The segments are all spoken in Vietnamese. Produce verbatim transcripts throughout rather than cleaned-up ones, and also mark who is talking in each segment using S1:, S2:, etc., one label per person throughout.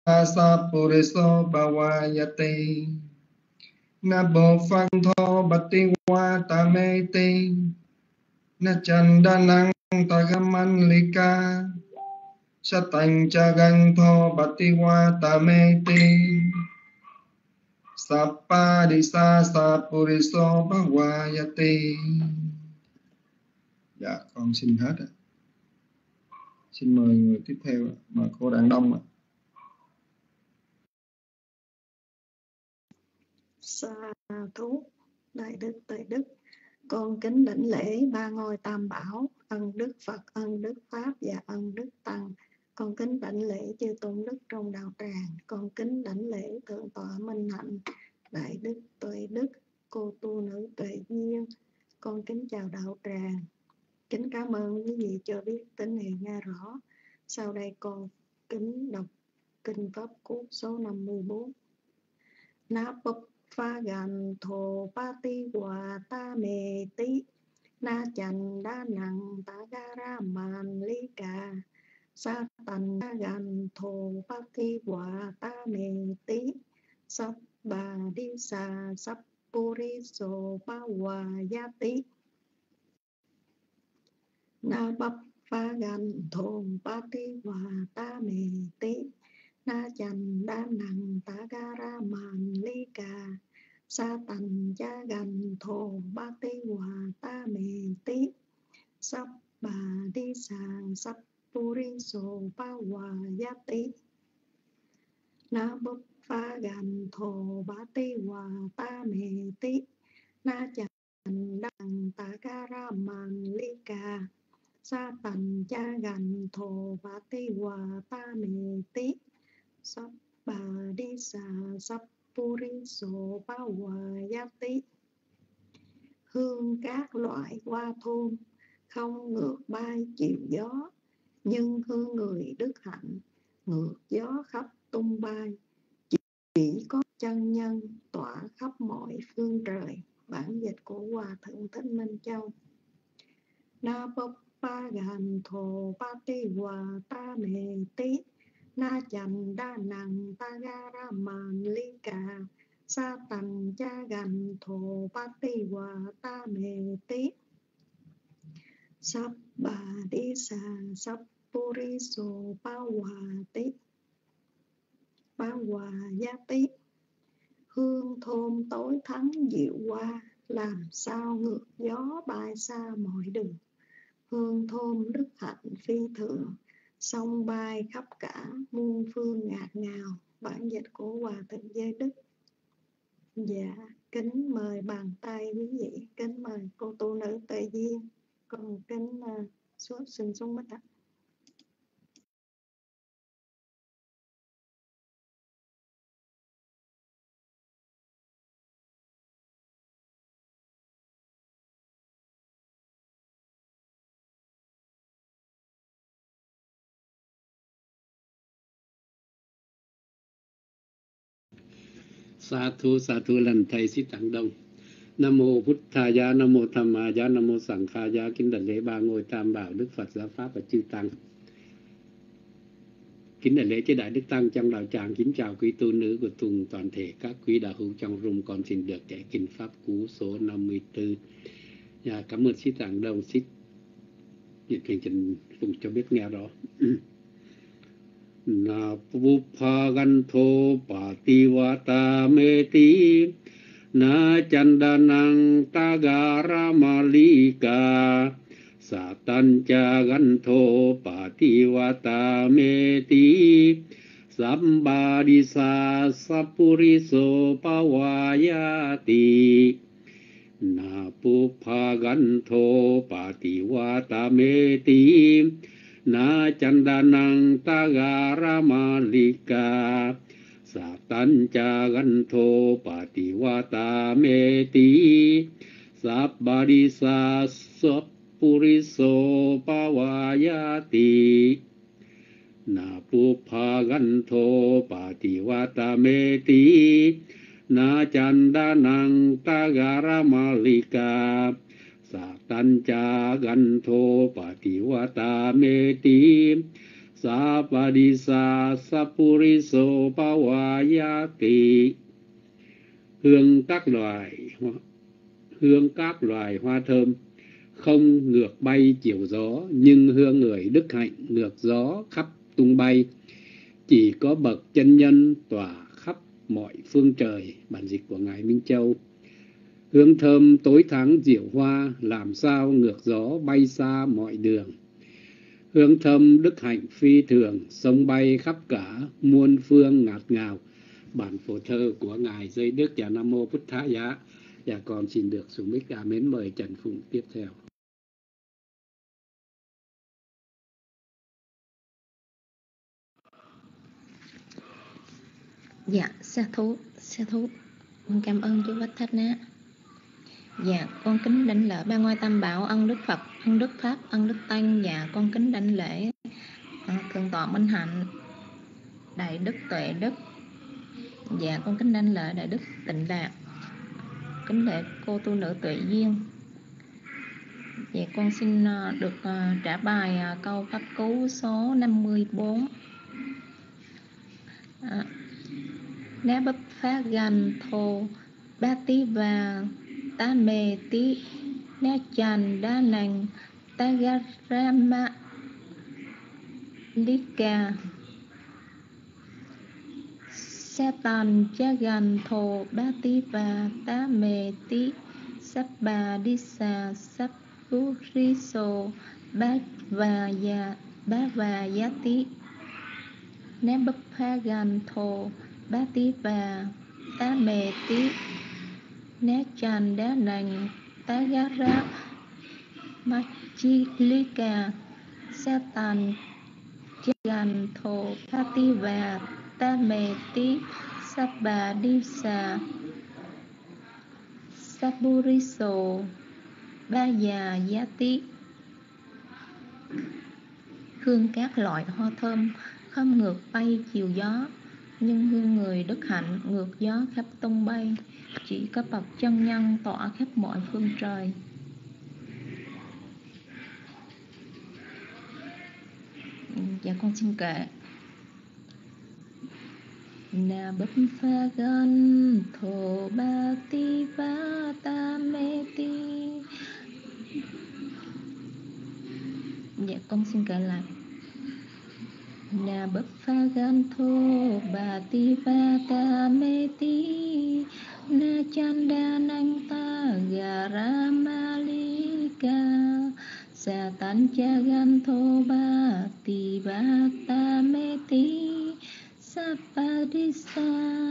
S1: Sapuriso Bawayati Na Bộ Phật Thô Bạch Ti Hoa Ta Mê Ti Na Chanda Năng Ta Gaman Lika Sa Tành Cha Gan Thô Bạch Ti Hoa Ta Mê Ti Sappa Disa Sapuriso Bawayati. Dạ con xin hết ạ. Xin mời người tiếp theo, mời cô Đặng Đông ạ.
S2: Sa thú đại đức tuệ đức, con kính đảnh lễ ba ngôi tam bảo, ân đức Phật, ân đức Pháp và ân đức Tăng. Con kính đảnh lễ chư tôn đức trong đạo tràng, con kính đảnh lễ thượng tọa Minh Hạnh, đại đức tuệ đức, cô tu nữ tuệ duyên. Con kính chào đạo tràng, kính cảm ơn quý vị cho biết tín hiệu nghe rõ. Sau đây con kính đọc kinh pháp cú số năm mươi bốn. Na bập pha gan thô pa ti hòa ta mê tí na chành đa nặng ta ga ra man li ca sa tành đa gan thô pa ti hòa ta mê tí sắp bà đi sa sắp puri so pa hòa ya tí na bập pha gan thô pa ti hòa ta mê tí na chành đa nặng ta ga ra man li ca sa tành cha gần thô ba ti hòa ta mê tí sắp bà đi sa sắp puri so pa hòa ya tí na búp pha gần thô ba ti hòa ta mê tí na chành đằng ta ga ra man li ca sa tành cha gần thô ba ti hòa ta mê tí sắp bà đi sa sắp puri so pa hòa ya tí. Hương các loại hoa thơm không ngược bay chiều gió, nhưng hương người đức hạnh ngược gió khắp tung bay. Chỉ có chân nhân tỏa khắp mọi phương trời. Bản dịch của Hòa Thượng Thích Minh Châu. Na bốc pa gan thô pa ti hòa ta mê tí na chành đa nặng ta ga ra man li ca sa tành cha gần thô pa ti hòa ta mê tí sắp bà đi sa sắp puri so pa hòa tí pa hòa ya tí. Hương thơm tối thắng dịu qua, làm sao ngược gió bay xa mọi đường. Hương thơm đức hạnh phi thường, sông bay khắp cả muôn phương ngạt ngào. Bản dịch của Hòa Thượng Giới Đức. Dạ, kính mời bàn tay quý vị, kính mời cô tu nữ Tuệ Duyên, còn kính uh, xuống xin xuống mít ạ.
S3: Sa thu sa thu lần thầy sĩ Tạng Đông. Nam mô Bụt Thaya, Nam mô Tham Maya, Nam mô Sằng Khaya. Kính đảnh lễ ba ngôi tam bảo Đức Phật, Giáo Pháp và chư tăng. Kính đảnh lễ chư đại đức tăng trong đạo tràng. Kính chào quý tu nữ của cùng toàn thể các quý đạo hữu trong room. Con xin được kể kinh pháp cú số năm mươi tư. Dạ, cảm ơn sĩ Tạng Đông, sĩ nhiệt tình trình phụng cho biết nghe rõ. Na pu pha gan tho pa ti wa ta me ti na chanda nang ta ga ra ma li ka sa tan cha gan tho pa ti wa ta me ti samba di sa sapuri so pa wa ya ti na pu pha gan tho pa ti wa ta me ti na chanda nang ta ga ra ma li ka sa tan cha gan tho pa ti wa ta me ti sap ba di sa sop puri so pa wa ya ti na pu pha gan tho pa ti wa ta me ti na chanda nang ta ga ra ma li ka sa tan cha gan tho pa ti wa ta me ti Sapadisa Sapuriso Pawayati. Hương các loài hương các loài hoa thơm không ngược bay chiều gió, nhưng hương người đức hạnh ngược gió khắp tung bay. Chỉ có bậc chân nhân tỏa khắp mọi phương trời. Bản dịch của Ngài Minh Châu. Hương thơm tối tháng diệu hoa, làm sao ngược gió bay xa mọi đường. Hương thơm đức hạnh phi thường, sông bay khắp cả muôn phương ngạt ngào. Bản phổ thơ của Ngài Dây Đức và Nam Mô Bút Thá Giá. Và còn xin được sủng mic à mến mời Trần Phụng tiếp theo.
S4: Dạ, sa thú, sa thú. Con cảm ơn chú Bách Thách Ná. Dạ, con kính đảnh lễ ba ngôi tam bảo, ân đức Phật, ân đức Pháp, ân đức Tăng. Dạ, con kính đảnh lễ à, Thượng tọa Minh Hạnh, Đại đức Tuệ Đức. Dạ, con kính đảnh lễ Đại đức Tịnh Đạt, kính lễ cô tu nữ Tuệ Duyên. Dạ, con xin uh, được uh, trả bài uh, câu pháp cú số năm mươi bốn. À, Ná bắp phá gan thô ba tí và ta mê tí ná chàn đá nành ta ga ra ma lý ca sa tàn cha gan thô ba tí và ta mê tí sắp bà đi xà sắp bú ri sô ba và ya ba và giá tí ná bắp phá gan thô ba tí và ta mê tí ná chàn đá nành ta gá ra ma chi lý ca sa tàn cha gan thô ba tí và ta mê tí sắp bà đi xà Sapuriso ba già giá tí. Hương các loại hoa thơm không ngược bay chiều gió, nhưng hương người đức hạnh ngược gió khắp tung bay. Chỉ có bậc chân nhân tỏa khắp mọi phương trời. Dạ con xin kệ. Na bắp pha gan thô ba ti va ta mê ti. Dạ con xin kể lại. Na bắp pha gan thô ba ti va ta mê ti na chanda nang ta gara malika sa tan cha gan thô ba ti va ta mê ti sapadisa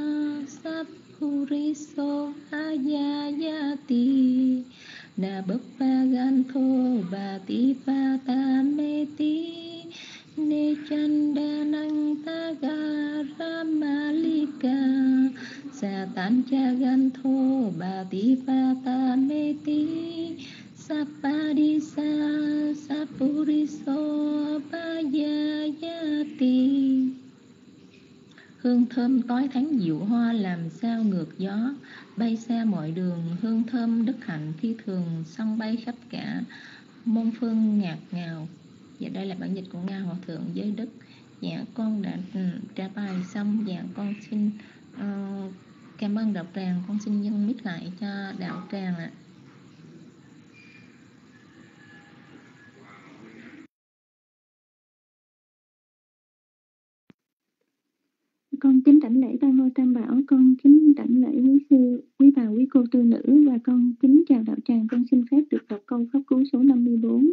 S4: sapuriso ayayati na bắp pha gan thô ba ti va ta mê ti ne chanda nang ta gara malika sa tan cha gan thô ba ti va ta mê ti sapadisa sapuriso ayayati. Hương thơm tối tháng diệu hoa, làm sao ngược gió bay xa mọi đường. Hương thơm đức hạnh phi thường, sông bay khắp cả môn phương ngạt ngào. Và đây là bản dịch của Ngài Hòa Thượng Giới Đức. Dạ con đã trả bài xong. Dạ con xin uh, cảm ơn đạo tràng. Con xin dâng mic lại cho đạo tràng ạ.
S2: Con kính đảnh lễ ba ngôi tam bảo, con kính đảnh lễ quý sư, quý bà, quý cô tu nữ, và con kính chào đạo tràng. Con xin phép được đọc câu pháp cú số năm mươi bốn.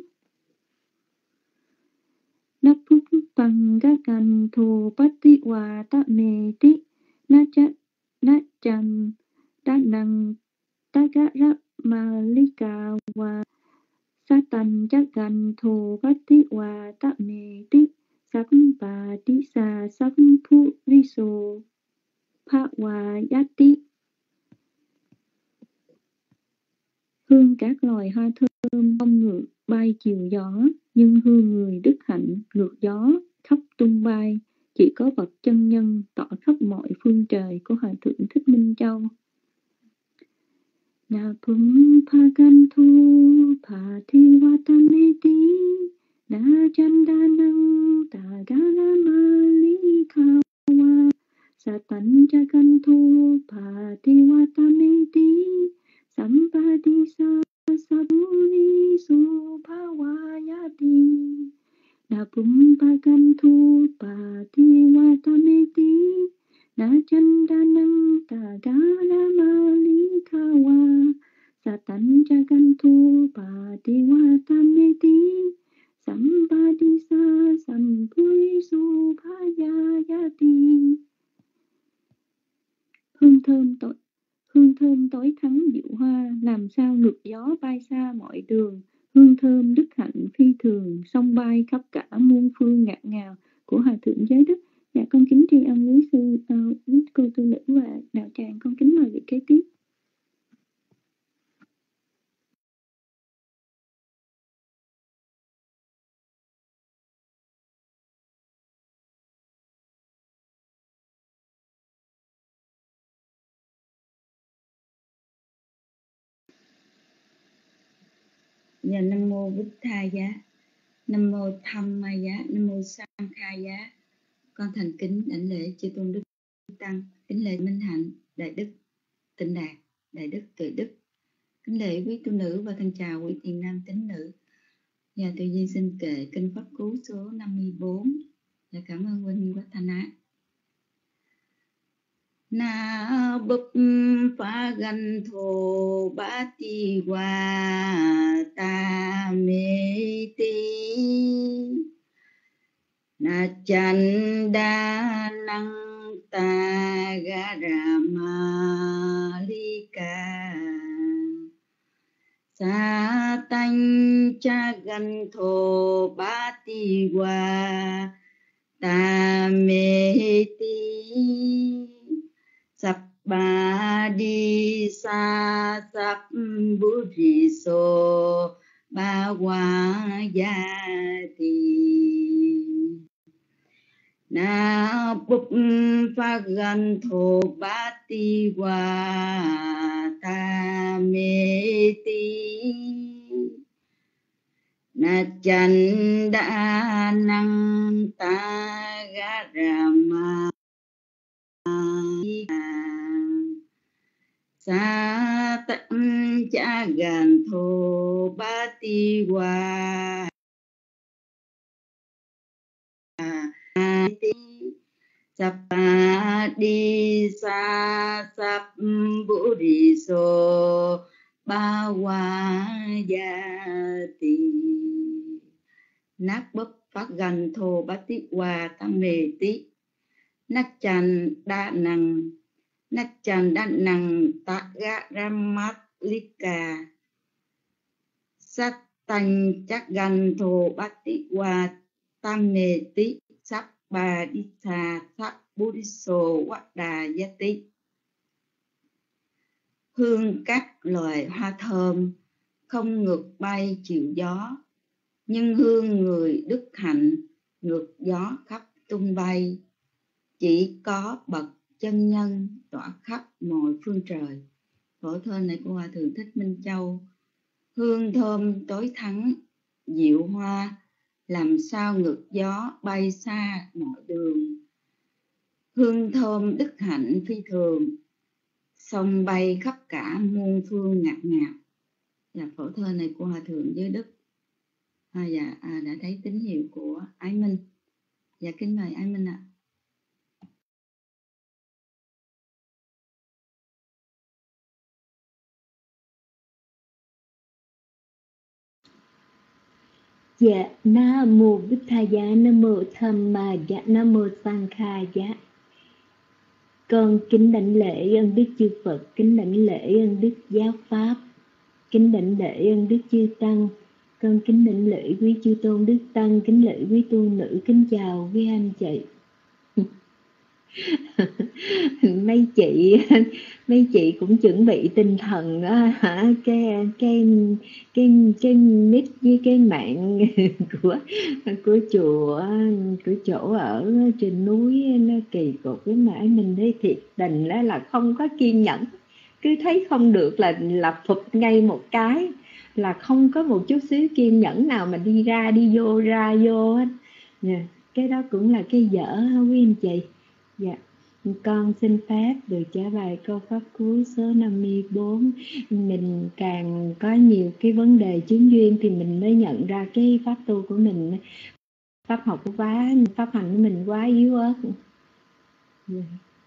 S2: Nắp phúc bằng các cành thù bát tí hòa ta mê tí na chát na chàn đa năng ta gá ra ma lý cà hòa sa tần chắc gần thù bát tí hòa ta mê tí sắp bà tí xà sắp phu ri sô pha hòa giá tí. Hương các loài hoa thơm không ngược bay chiều gió, nhưng hương người đức hạnh ngược gió khắp tung bay. Chỉ có bậc chân nhân tỏ khắp mọi phương trời của Hòa Thượng Thích Minh Châu. Na phum pha gan thu pha thi wa ta mê tí na chandanang tagalamalikawa satan jaganto patiwatameti sampadisa sabuni subhawayati napumpaganto patiwatameti na chandanang tagalamalikawa satan jaganto patiwatameti sampadisa sampurisu bhayayati. Hương thơm tối hương thơm tối thắng diệu hoa, làm sao ngược gió bay xa mọi đường. Hương thơm đức hạnh phi thường, sông bay khắp cả muôn phương ngạt ngào của Hòa thượng Giới Đức. Dạ con kính tri ân quý sư, uh, quý cô tu nữ và đạo tràng. Con kính mời vị kế tiếp.
S5: Dạ, Nam Mô Bích Tha Giá, Nam Mô Tham Ma Giá, Nam Mô Sang Kha Giá. Con thành kính đảnh lễ chư tôn đức tăng, kính lễ Minh Hạnh, Đại Đức Tịnh Đạt, Đại Đức Tuệ Đức, kính lễ quý tu nữ và thân chào quý thiền nam tín nữ. Dạ, tự nhiên xin kệ kinh Pháp Cú số năm mươi bốn. Dạ, cảm ơn huynh Quách Thanh Á. Na búp phá gan thô bát ti hoa ta mê ti na chan đa năng ta ga ra ma li ca sa tanh cha gan thô bát ti hoa ta mê ti sắp ba đi sa sắp bút rì sô ba hoa gia tì na búp phá gan thô bát ti hoa ta mê ti na chan đa năng ta ga ra ma sa tận cha gan thô ba ti hoa sắp ba đi sa sắp bố đi sô ba hoa gia tì nát bấp phát gan thô ba ti hoa ta mê tí nát chan đa năng nát chan đa năng ta ga ra mát li ca sát tanh chắc gan thô bát ti hoa tam mê tí sắp ba đi xa sắp bố đi sô quát đà gia tí. Hương các loài hoa thơm không ngược bay chiều gió, nhưng hương người đức hạnh ngược gió khắp tung bay. Chỉ có bậc chân nhân tỏa khắp mọi phương trời. Phổ thơ này của Hòa thượng Thích Minh Châu. Hương thơm tối thắng diệu hoa, làm sao ngược gió bay xa mọi đường. Hương thơm đức hạnh phi thường, sông bay khắp cả muôn phương ngạt ngào. Dạ, phổ thơ này của Hòa thượng Giới Đức. À, dạ, à, đã thấy tín hiệu của Ái Minh. Dạ, kính mời Ái Minh ạ.
S6: Dạ, Nam Mô Bích Tha Giá, Nam Mô Tham Ma Giá, Nam Mô Sang Kha Giá. Con kính đảnh lễ ân đức chư Phật, kính đảnh lễ ân đức giáo pháp, kính đảnh lễ ân đức chư tăng. Con kính đảnh lễ quý chư tôn đức tăng, kính lễ quý tu nữ, kính chào quý anh chị. mấy chị mấy chị cũng chuẩn bị tinh thần đó, hả? cái cái cái cái mic với cái mạng của của chùa của chỗ ở trên núi nó kỳ cục với mãi mình thấy thiệt tình đó là không có kiên nhẫn, cứ thấy không được là là phụt ngay một cái là không có một chút xíu kiên nhẫn nào mà đi ra đi vô ra vô hết. Yeah. Cái đó cũng là cái dở quý anh chị. Dạ. Con xin phép được trả bài câu pháp cuối số năm mươi bốn. Mình càng có nhiều cái vấn đề chứng duyên thì mình mới nhận ra cái pháp tu của mình, pháp học của quá, pháp hành của mình quá yếu ớt. Yeah.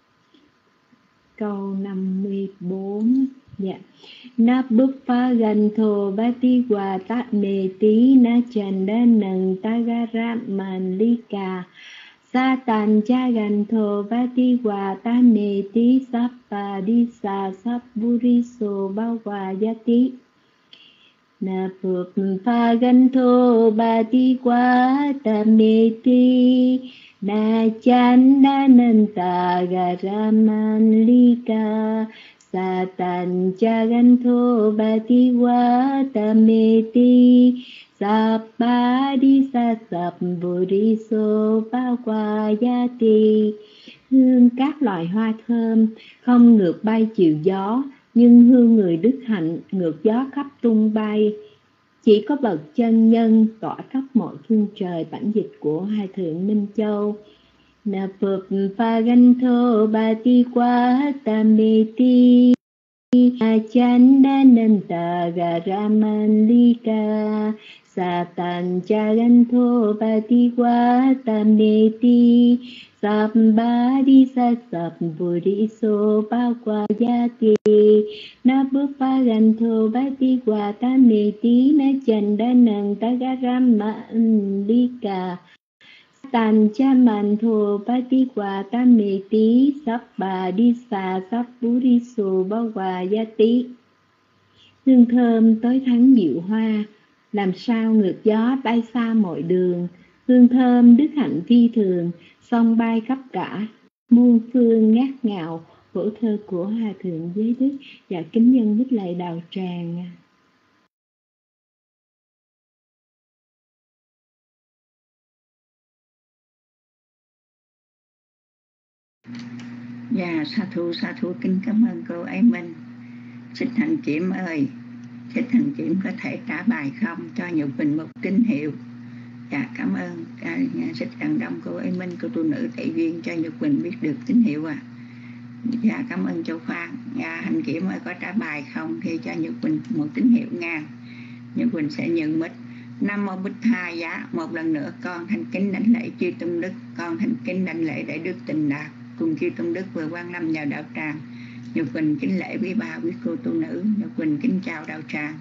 S6: Câu năm mươi bốn. Dạ. Na búp phá gần thô bá tí hòa tá mê tí na chàn đa nâng ta ga ra man ly ca sa tàn cha gần thô bá tí hòa tá mê tí sắp bà đi sa sắp bù ri sô bao hòa gia tí. Na búp phá gần thô bá tí hòa tá mê tí na chàn đa nâng ta ga ra man ly ca sa tan cha gan thô ba ti wa ta mê ti sa ba đi sa sập bồ đi sô ba qua gia ti. Hương các loài hoa thơm không ngược bay chiều gió, nhưng hương người đức hạnh ngược gió khắp tung bay. Chỉ có bậc chân nhân tỏa khắp mọi phương trời. Bản dịch của Hai Thượng Minh Châu. Na phật pha gan thô ba ti qua ta mê ti a chan đa nân ta ga ra man ly ca sa tan cha gan thô ba ti qua ta mê ti sap ba đi sa sap bồ đi sô ba qua gia ti. Na búp pha gan thô ba ti qua ta mê ti na chan đa nân ta ga ra man ly ca tàn cha man thô ba ti qua ta mê tí sắp bà đi xà sắp bú đi xù bao hòa gia tí. Hương thơm tới thắng diệu hoa, làm sao ngược gió bay xa mọi đường. Hương thơm đức hạnh phi thường, song bay khắp cả muôn phương ngát ngào. Phổ thơ của Hòa Thượng Giới Đức. Và kính nhân Bích Lệ Đạo Tràng.
S5: Dạ, sa thú, sa thú kính cảm ơn cô ấy Minh. Xích Hành Kiểm ơi, Xích Hành Kiểm có thể trả bài không cho Nhật Bình một tín hiệu? Dạ, cảm ơn à, Xích Trần Đông, cô ấy Minh, cô tu nữ Tệ Duyên cho Nhật Bình biết được tín hiệu à. Dạ, cảm ơn Châu Phan. Dạ, Hành Kiểm ơi có trả bài không thì cho Nhật Bình một tín hiệu nha. Nhật Bình sẽ nhận mic. Nam mô Bích Tha Giá. Một lần nữa con thành kính đảnh lễ chư Tôn Đức, con thành kính đảnh lễ Đại Đức Tịnh Đạt cùng chư Tôn Đức vừa quan lâm vào đạo tràng. Nhật Bình kính lễ quý bà quý cô tu nữ. Nhật Bình kính chào đạo tràng.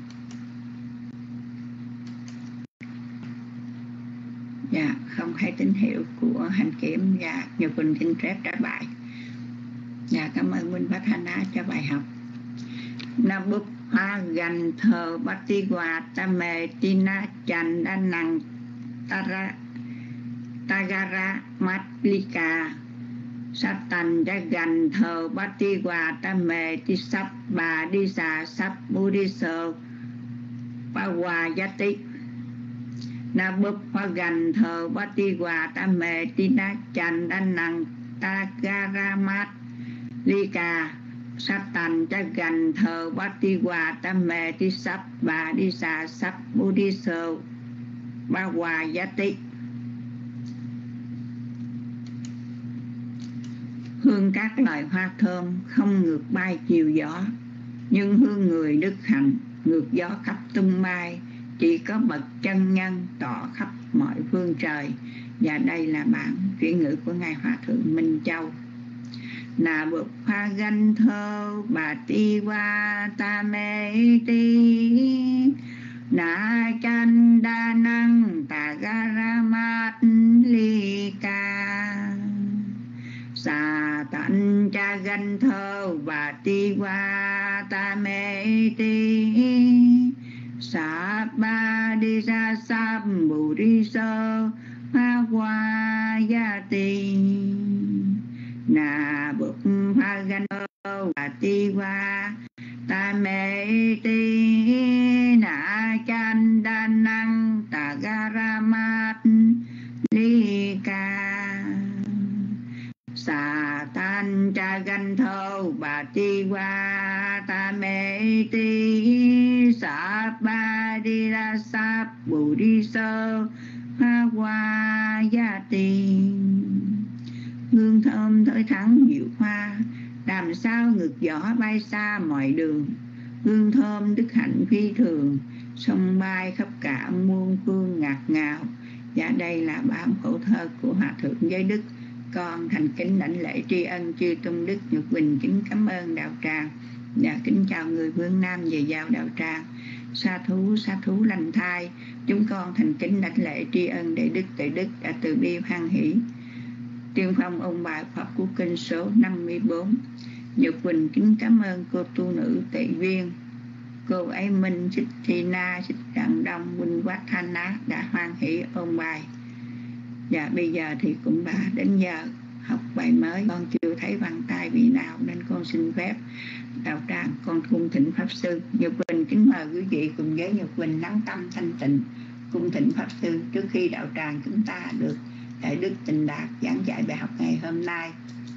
S5: Dạ, không thấy tín hiệu của Hành Kiểm. Dạ, Nhật Bình xin phép trả bài. Dạ, cảm ơn Minh Bát Hana cho bài học. Nam búp hoa gần thờ bát ti hòa ta mê ti na chanh đa năng tara tagara matlika sát tành ra gần thờ bát ti hòa ta mê ti sắp bà đi xà sắp bù đi sơ ba hòa gia tích. Na búp hoa gần thờ bát ti hòa ta mê ti na chanh đa năng tagara matlika sát tành cha gần thờ bát ti hòa ta mê ti sắp bà đi xà sắp bù đi sơ ba hòa gia tích. Hương các loài hoa thơm không ngược bay chiều gió, nhưng hương người đức hạnh ngược gió khắp tung bay. Chỉ có bậc chân nhân tỏ khắp mọi phương trời. Và đây là bản chuyển ngữ của Ngài Hòa Thượng Minh Châu. Na bụp hoa ganh thơ bà ti hoa ta mê ti na chan đa năng ta ga ra mát ly ca sa tận cha ganh thơ bà ti hoa ta mê ti sa ba đi ra sa bù đi sơ hoa hoa gia ti. Na bụp hoa ganh thơ bà ti hoa ta mê ti na chan đa năng ta ga ra mát ly ca sa tan cha ganh thơ bà ti hoa ta mê ti sa ba Adirasa Buddhiso Hawayati. Hương thơm thới thắng diệu hoa, làm sao ngược gió bay xa mọi đường. Hương thơm đức hạnh phi thường, sông bay khắp cả muôn phương ngạt ngào. Dạ đây là bản khổ thơ của Hòa Thượng Giới Đức. Con thành kính đảnh lễ tri ân chư tôn đức Nhật Quỳnh, kính cảm ơn đạo tràng. Dạ kính chào người phương Nam về vào đạo tràng. Sa thú sa thú lành thai, chúng con thành kính đảnh lễ tri ân đệ đức tuệ đức đã từ bi hoan hỷ tiên phong ông bài Pháp Cú Kinh số năm mươi bốn. Nhật Quỳnh kính cảm ơn cô tu nữ Tệ Viên, cô ấy Minh, Xích Thi Na, Xích Đặng Đông, Minh Quát Thanh Á đã hoan hỷ ôn bài. Và bây giờ thì cũng đã đến giờ học bài mới. Con chưa thấy bàn tay vị nào nên con xin phép đạo tràng con cung thỉnh Pháp Sư. Nhật Quỳnh kính mời quý vị cùng với Nhật Quỳnh lắng tâm thanh tịnh cung thỉnh Pháp Sư trước khi đạo tràng chúng ta được Đại Đức Tịnh Đạt giảng dạy bài học ngày hôm nay.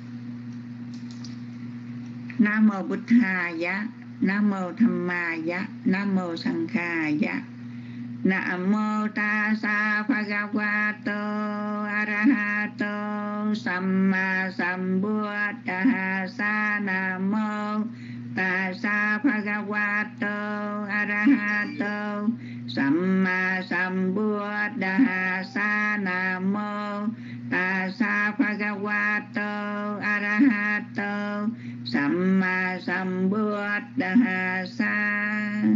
S5: Nam mô Bụt Thà Giá, Nam mô Tham Ma Giá, Nam mô Sang Kha Giá. Nam mô Tassa Bhagavato Arahato Samma Sambuddhassa. Nam mô Tassa Bhagavato Arahato Samma Sambuddhassa. Nam mô Tassa Bhagavato Arahato Samma Sambuddhassa.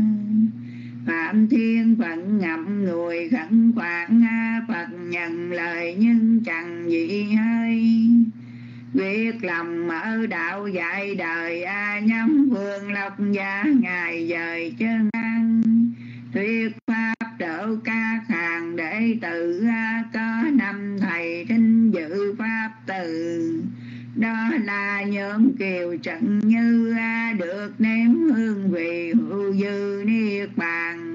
S5: Phạm Thiên Phận ngậm ngùi khẩn khoản, Phật nhận lời nhưng chẳng gì hay. Việc lòng mở đạo dạy đời, nhắm vương lộc gia ngài dời chân ăn. Thuyết pháp độ các hàng đệ tử, có năm thầy thính dự pháp từ. Đó là nhóm kiều trận như, được nếm hương vị hữu dư niết bàn.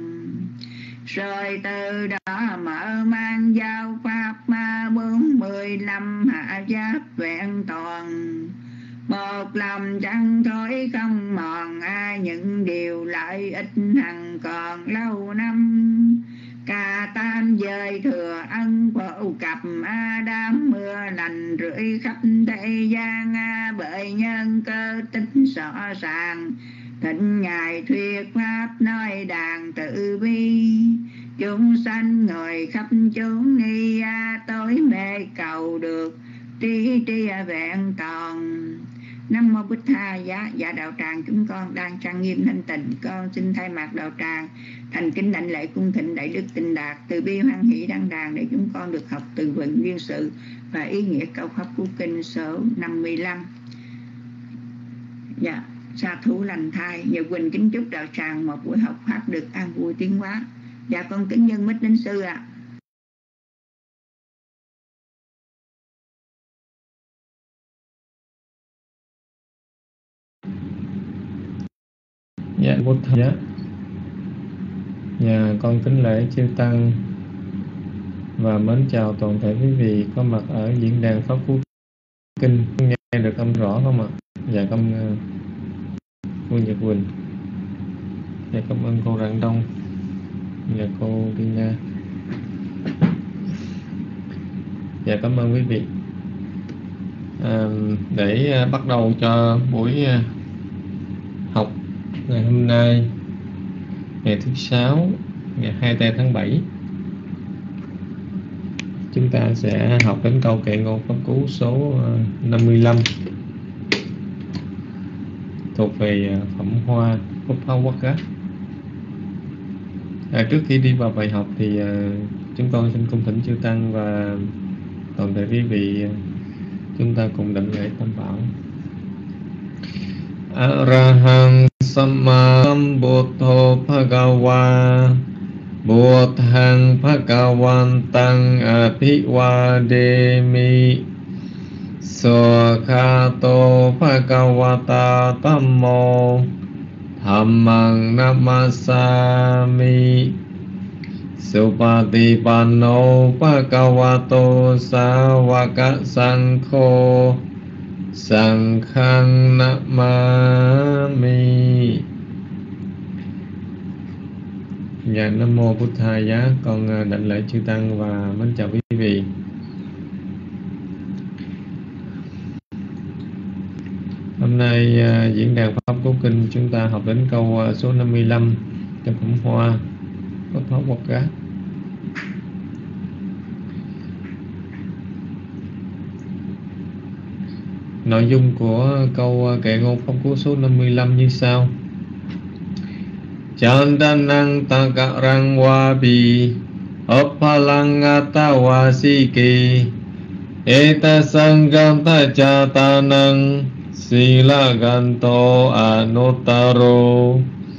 S5: Rồi từ đó mở mang giao pháp bốn mươi lăm hạ giáp vẹn toàn. Một lòng chẳng thối không mòn, những điều lợi ích hằng còn lâu năm. Cả tam giới thừa ân phổ cập, đám mưa lành rưỡi khắp thế gian. Bởi nhân cơ tính rõ ràng, thịnh ngài thuyết pháp nói đàn tự bi. Chúng sanh ngồi khắp chốn ni, tối mê cầu được trí tri vẹn toàn. Nam mô Bụt Tha Giá. Dạ đạo tràng chúng con đang trang nghiêm thanh tịnh, con xin thay mặt đạo tràng thành kính đảnh lễ cung thịnh Đại Đức Tịnh Đạt từ bi hoan hỷ đăng đàn để chúng con được học từ vựng duyên sự và ý nghĩa câu Pháp Cú Kinh số năm mươi lăm. Dạ, sa thú lành thai. Nhật Quỳnh kính chúc đạo tràng một buổi học pháp được an vui tiến hóa. Dạ con kính nhân mít đến sư ạ. À.
S7: Dạ Bụt Thà. Dạ con kính lễ chư tăng và mến chào toàn thể quý vị có mặt ở diễn đàn Pháp Cú Kinh. Nghe được âm rõ không ạ? Dạ cảm ơn cô Nhật Quỳnh. Dạ cảm ơn cô Rạng Đông và cô Tina. Dạ cảm ơn quý vị. À, để bắt đầu cho buổi học ngày hôm nay, ngày thứ sáu, ngày hai mươi bốn tháng bảy, chúng ta sẽ học đến câu kệ ngôn Pháp Cú số năm mươi lăm thuộc về phẩm hoa Uppawaka. À, trước khi đi vào bài học thì uh, chúng tôi xin cung thỉnh chư tăng và toàn thể quý vị uh, chúng ta cùng đảnh lễ tam bảo. Arahang Samma Sambuddho Bhagava Buddhang Bhagavantang Abhivademi Sukhato Bhagavata Tammo Dhammang Namasami Supatipanno Bhagavato Sāvaka Saṅkho Saṅghang Namami. Dạ, Nam Mô Bụt Thầy Giá, con đảnh lễ chư Tăng và mến chào quý vị. Hôm nay uh, diễn đàn Pháp Cú Kinh chúng ta học đến câu uh, số năm mươi lăm trong phẩm Hoa có thói hoặc gác. Nội dung của câu uh, kệ ngôn Pháp Cú số năm mươi lăm như sau: Chandanang takarang wabi Oppalang atawasiki Eta sangam tachatanang Silaganto anotaro.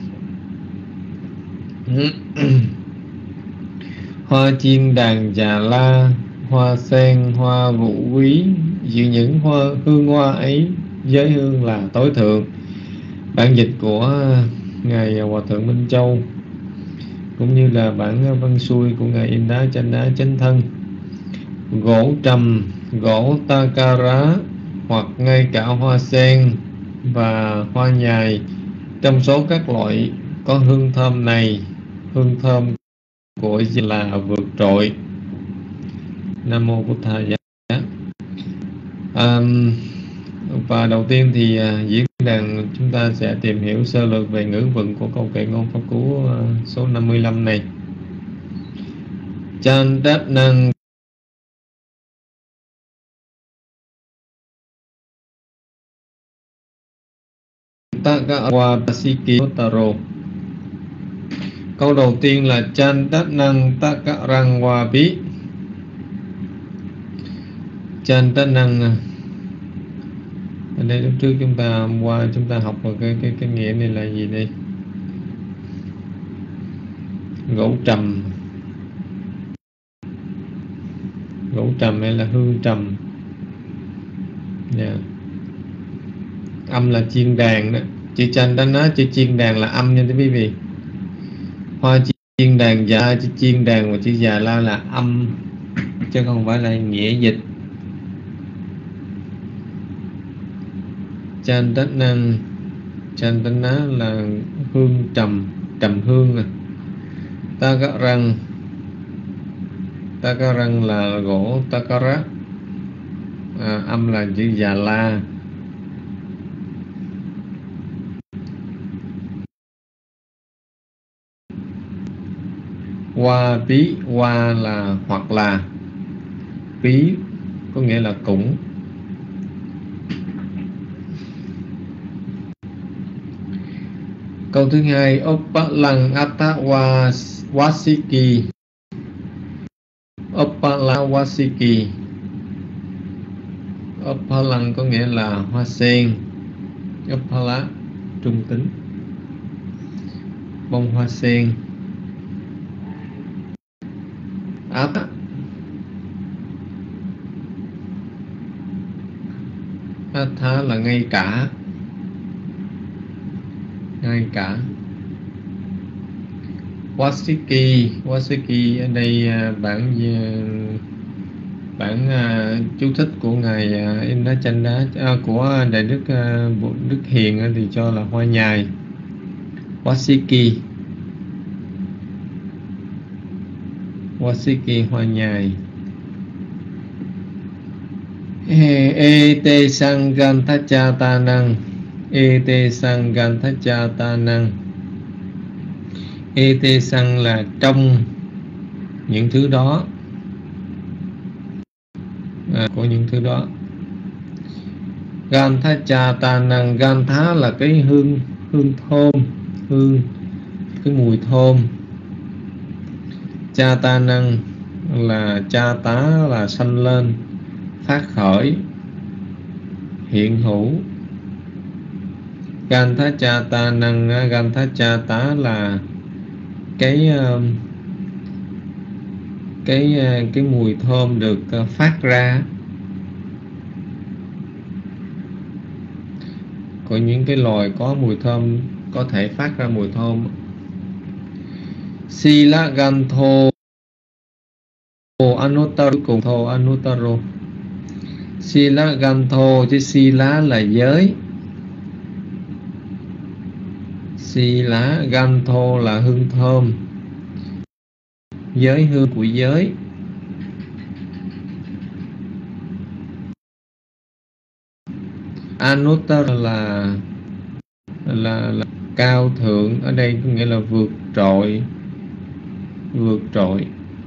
S7: Hoa chiên đàn Già La, hoa sen, hoa vũ quý, giữa những hoa hương hoa ấy, giới hương là tối thượng. Bản dịch của Ngài Hòa Thượng Minh Châu cũng như là bản văn xuôi của Ngài In Đá Chánh Đá Chánh Thân. Gỗ trầm, gỗ takara hoặc ngay cả hoa sen và hoa nhài, trong số các loại có hương thơm này, hương thơm của là vượt trội. Nam Mô Bụt Thầy Giá. À, và đầu tiên thì uh, diễn đàn chúng ta sẽ tìm hiểu sơ lược về ngữ vựng của câu kệ ngôn Pháp Cú uh, số năm mươi lăm này. Chan đát năng Takawasiki Taro. Câu đầu tiên là Chan đát năng Takarang Wabi. Chan đát năng, ở đây lúc trước chúng ta hôm qua chúng ta học vào cái cái cái nghĩa này là gì đây? Gỗ trầm, gỗ trầm hay là hương trầm. Yeah. Âm là chiên đàn đó. Chữ Chanh đã nói chữ chiên đàn là âm nha quý vị. Hoa chiên đàn Già, chữ chiên đàn và chữ Già La là âm, chứ không phải là nghĩa dịch. Chan đất năng, chan đất ná là hương trầm, trầm hương à. Takarang, takarang là gỗ takara, à, âm là chữ Già La. Hoa bí, hoa là hoặc là, bí có nghĩa là cũng. Câu thứ hai, Oppalang atawasiki. Oppalang wasiki. Oppalang có nghĩa là hoa sen. Oppala trung tính, bông hoa sen. Atha Atha là ngay cả, ngay cả. Wasiki, Wasiki ở đây bản bản uh, chú thích của Ngài uh, In Đá Chánh Đá uh, của Đại Đức uh, Đức Hiền uh, thì cho là hoa nhài. Wasiki, Wasiki hoa nhài. E te sanganthacha năng, e te sanganthacha năng. E te sang là trong những thứ đó, à, của những thứ đó. Ganthacha năng, gantha là cái hương, hương thơm, hương, cái mùi thơm. Cha ta năng là cha tá là sanh lên, phát khởi, hiện hữu. Gantha cha ta năng, gantha cha tá là cái cái cái mùi thơm được phát ra của những cái loài có mùi thơm, có thể phát ra mùi thơm. Sila Gantho Anotaro, cùng thô Anotaro. Sila Gantho, chứ Sila là giới, Sila Gantho là hương thơm, giới hương của giới. Anuttara là, là là cao thượng, ở đây có nghĩa là vượt trội, vượt trội,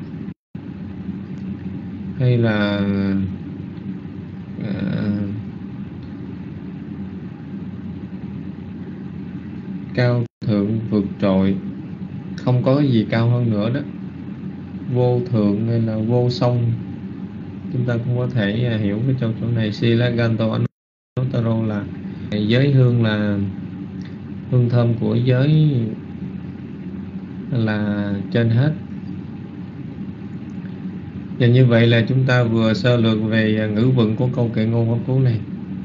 S7: hay là à, cao thượng vượt trội, không có cái gì cao hơn nữa đó. Vô thượng hay là vô song, chúng ta cũng có thể hiểu cái trong chỗ này. Silaganto Anuttaro là giới hương, là hương thơm của giới là trên hết. Và như vậy là chúng ta vừa sơ lược về ngữ vựng của câu kệ ngôn pháp cú này.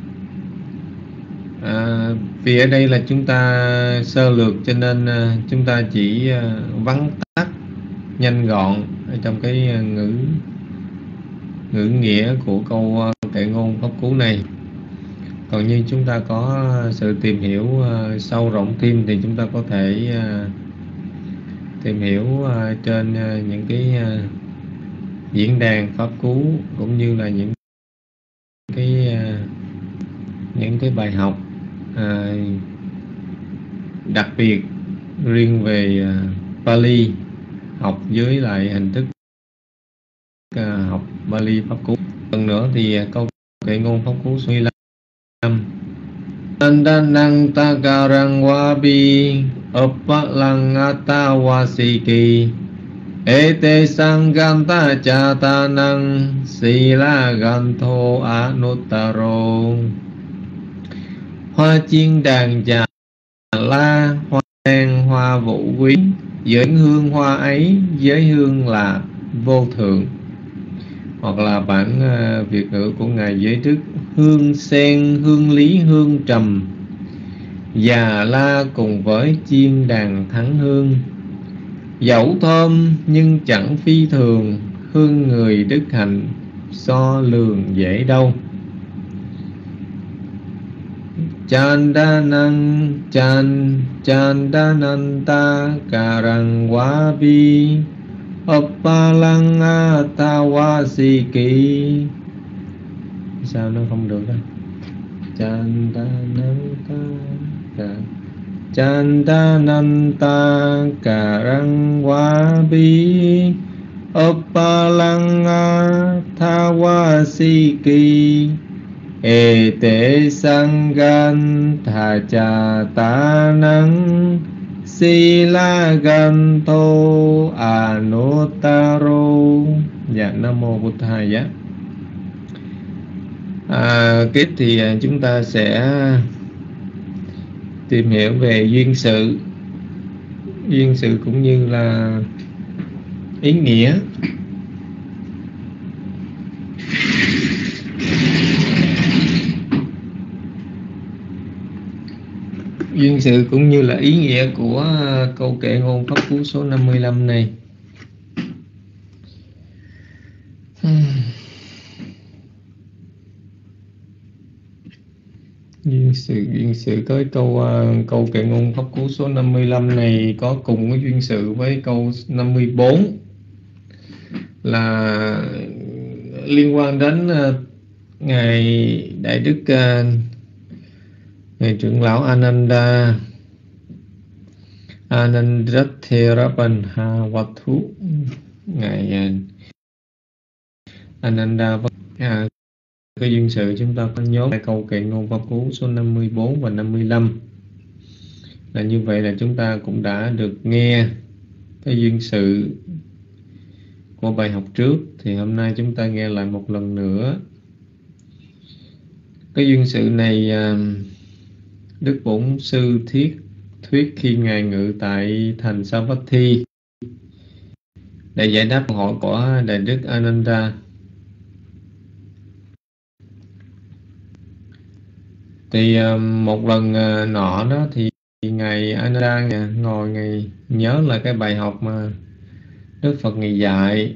S7: À, vì ở đây là chúng ta sơ lược cho nên chúng ta chỉ vắn tắt nhanh gọn ở trong cái ngữ ngữ nghĩa của câu kệ ngôn pháp cú này. Còn như chúng ta có sự tìm hiểu sâu rộng thêm thì chúng ta có thể tìm hiểu trên những cái diễn đàn pháp cú, cũng như là những cái những cái bài học à, đặc biệt riêng về Pali, học dưới lại hình thức à, học Pali pháp cú. Lần nữa thì câu kệ ngôn pháp cú số mười lăm: Nandanang takarang wabi uppalang atawasiki ete sanganta chatanang silagantho anuttaro. Hoa chiên đàn trà la, hoa đen, hoa vũ quý, giới hương hoa ấy, giới hương là vô thượng. Hoặc là bản uh, Việt ngữ của Ngài Giới Đức: hương sen, hương lý, hương trầm, già la cùng với chiên đàn thắng hương. Dẫu thơm nhưng chẳng phi thường, hương người đức hạnh so lường dễ đâu. Chandanang chan chandananta karang wabi uppalang atawasiki. Sao nó không được đó? Chandananta Chandananta karang wabi uppalang atawasiki ete sangan thacha tanang silagantho anuttaro. Dạ, Nam Mô Bụt Thaya. À, tiếp thì chúng ta sẽ tìm hiểu về duyên sự, duyên sự cũng như là ý nghĩa. Duyên sự cũng như là ý nghĩa của câu kệ ngôn pháp cú số năm mươi lăm này. Duyên sự, duyên sự có câu câu kệ ngôn pháp cú số năm mươi lăm này có cùng cái duyên sự với câu năm mươi bốn, là liên quan đến ngài Đại Đức ngài trưởng lão Ananda Anandatherapanhavatu, ngài Ananda. À, cái duyên sự chúng ta có nhớ lại câu kệ ngôn pháp cú số năm mươi bốn và năm mươi lăm. Là như vậy là chúng ta cũng đã được nghe cái duyên sự của bài học trước, thì hôm nay chúng ta nghe lại một lần nữa. Cái duyên sự này Đức Bổn Sư Thiết thuyết khi ngài ngự tại thành Savatthi để giải đáp câu hỏi của Đại Đức Ananda. Thì một lần nọ đó thì ngài Ananda ngồi ngài nhớ lại cái bài học mà Đức Phật ngài dạy.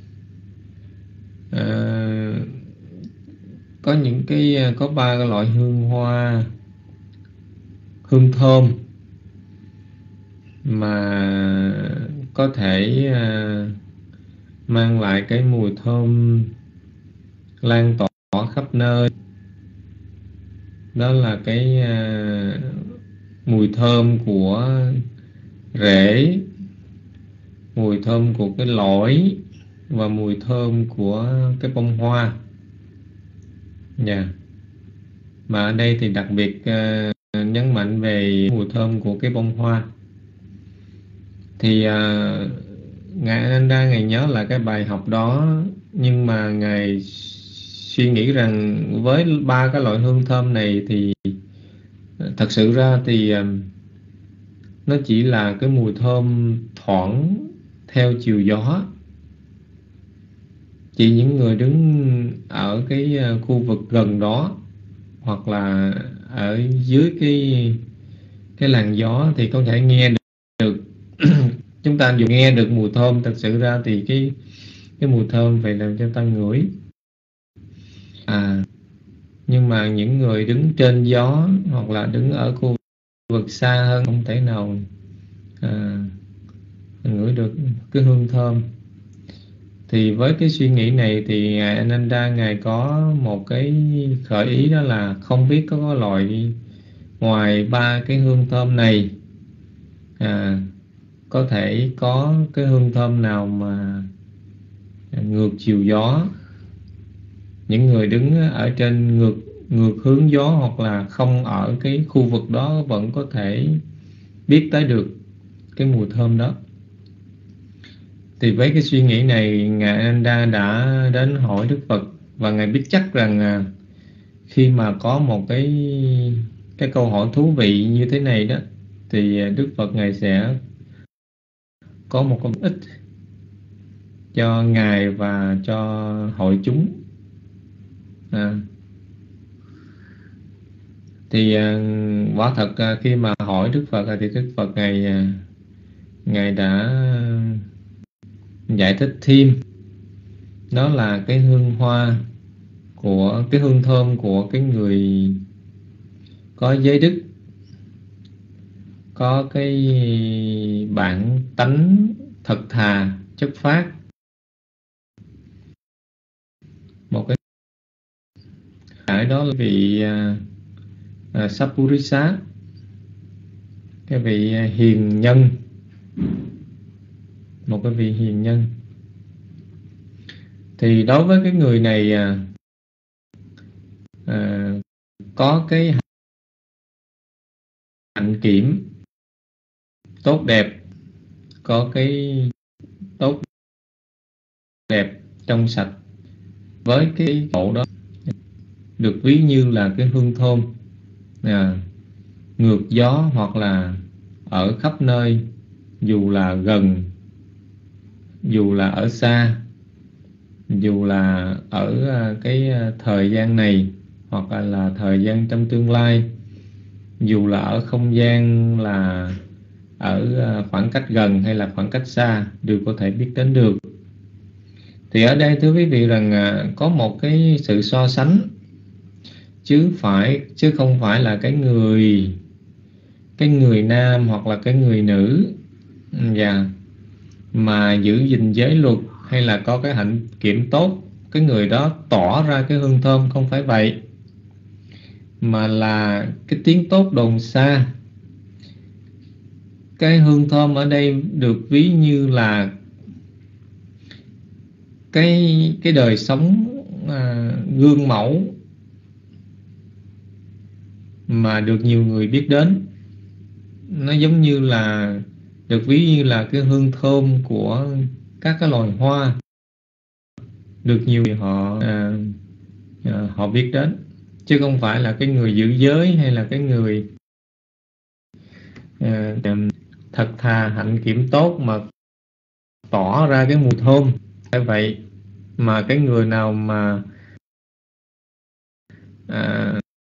S7: À, có những cái có ba cái loại hương hoa, hương thơm mà có thể mang lại cái mùi thơm lan tỏa khắp nơi. Đó là cái uh, mùi thơm của rễ, mùi thơm của cái lõi và mùi thơm của cái bông hoa. Dạ. Yeah. Mà ở đây thì đặc biệt uh, nhấn mạnh về mùi thơm của cái bông hoa. Thì uh, Ngài Ananda Ngài nhớ lại cái bài học đó, nhưng mà Ngài suy nghĩ rằng với ba cái loại hương thơm này thì thật sự ra thì uh, nó chỉ là cái mùi thơm thoảng theo chiều gió. Chỉ những người đứng ở cái khu vực gần đó hoặc là ở dưới cái cái làn gió thì có thể nghe được. Chúng ta dù nghe được mùi thơm, thật sự ra thì cái cái mùi thơm phải làm cho ta ngửi. À, nhưng mà những người đứng trên gió hoặc là đứng ở khu vực xa hơn không thể nào à, ngửi được cái hương thơm. Thì với cái suy nghĩ này thì Ngài Ananda Ngài có một cái khởi ý, đó là không biết có, có loại ngoài ba cái hương thơm này à, có thể có cái hương thơm nào mà ngược chiều gió. Những người đứng ở trên ngược ngược hướng gió hoặc là không ở cái khu vực đó vẫn có thể biết tới được cái mùi thơm đó. Thì với cái suy nghĩ này, Ngài Ananda đã đến hỏi Đức Phật, và Ngài biết chắc rằng khi mà có một cái cái câu hỏi thú vị như thế này đó, thì Đức Phật Ngài sẽ có một công ích cho Ngài và cho hội chúng. À, thì quả thật khi mà hỏi Đức Phật thì Đức Phật Ngài Ngài đã giải thích thêm, đó là cái hương hoa của cái hương thơm của cái người có giới đức, có cái bản tánh thật thà chất phác. Một cái cái đó là vị uh, uh, Sappurisa, cái vị hiền nhân, một cái vị hiền nhân. Thì đối với cái người này à, à, có cái hạnh kiểm tốt đẹp, có cái tốt đẹp trong sạch, với cái độ đó được ví như là cái hương thơm à, ngược gió hoặc là ở khắp nơi, dù là gần, dù là ở xa, dù là ở cái thời gian này hoặc là, là thời gian trong tương lai, dù là ở không gian là ở khoảng cách gần hay là khoảng cách xa, đều có thể biết đến được. Thì ở đây thưa quý vị rằng có một cái sự so sánh, chứ phải chứ không phải là cái người cái người nam hoặc là cái người nữ và mà giữ gìn giới luật hay là có cái hạnh kiểm tốt, cái người đó tỏ ra cái hương thơm, không phải vậy, mà là cái tiếng tốt đồn xa. Cái hương thơm ở đây được ví như là cái cái đời sống à, gương mẫu mà được nhiều người biết đến. Nó giống như là được ví như là cái hương thơm của các cái loài hoa được nhiều người họ à, à, họ biết đến, chứ không phải là cái người giữ giới hay là cái người à, thật thà hạnh kiểm tốt mà tỏ ra cái mùi thơm. Phải vậy mà cái người nào mà à,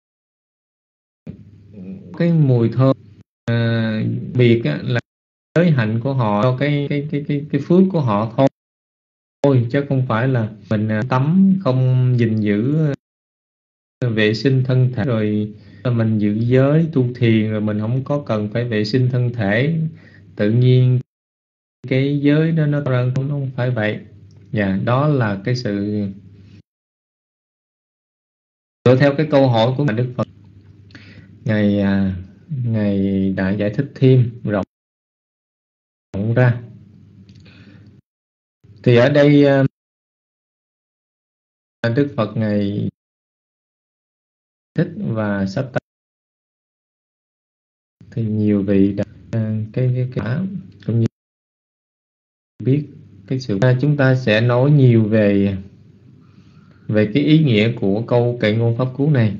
S7: cái mùi thơm à, biệt á, là giới hạnh của họ, cho cái cái cái cái cái phước của họ thôi thôi chứ không phải là mình tắm không gìn giữ vệ sinh thân thể, rồi mình giữ giới tu thiền rồi mình không có cần phải vệ sinh thân thể, tự nhiên cái giới đó nó ra, không, không phải vậy. Dạ, đó là cái sự dựa theo cái câu hỏi của Đức Phật. Ngài à, Ngài đã giải thích thêm rộng ra. Thì ở đây à, Đức Phật Ngài thích và sắp tới thì nhiều vị đã cái cái cả cũng như biết cái sự chúng ta sẽ nói nhiều về về cái ý nghĩa của câu kệ ngôn pháp cú này.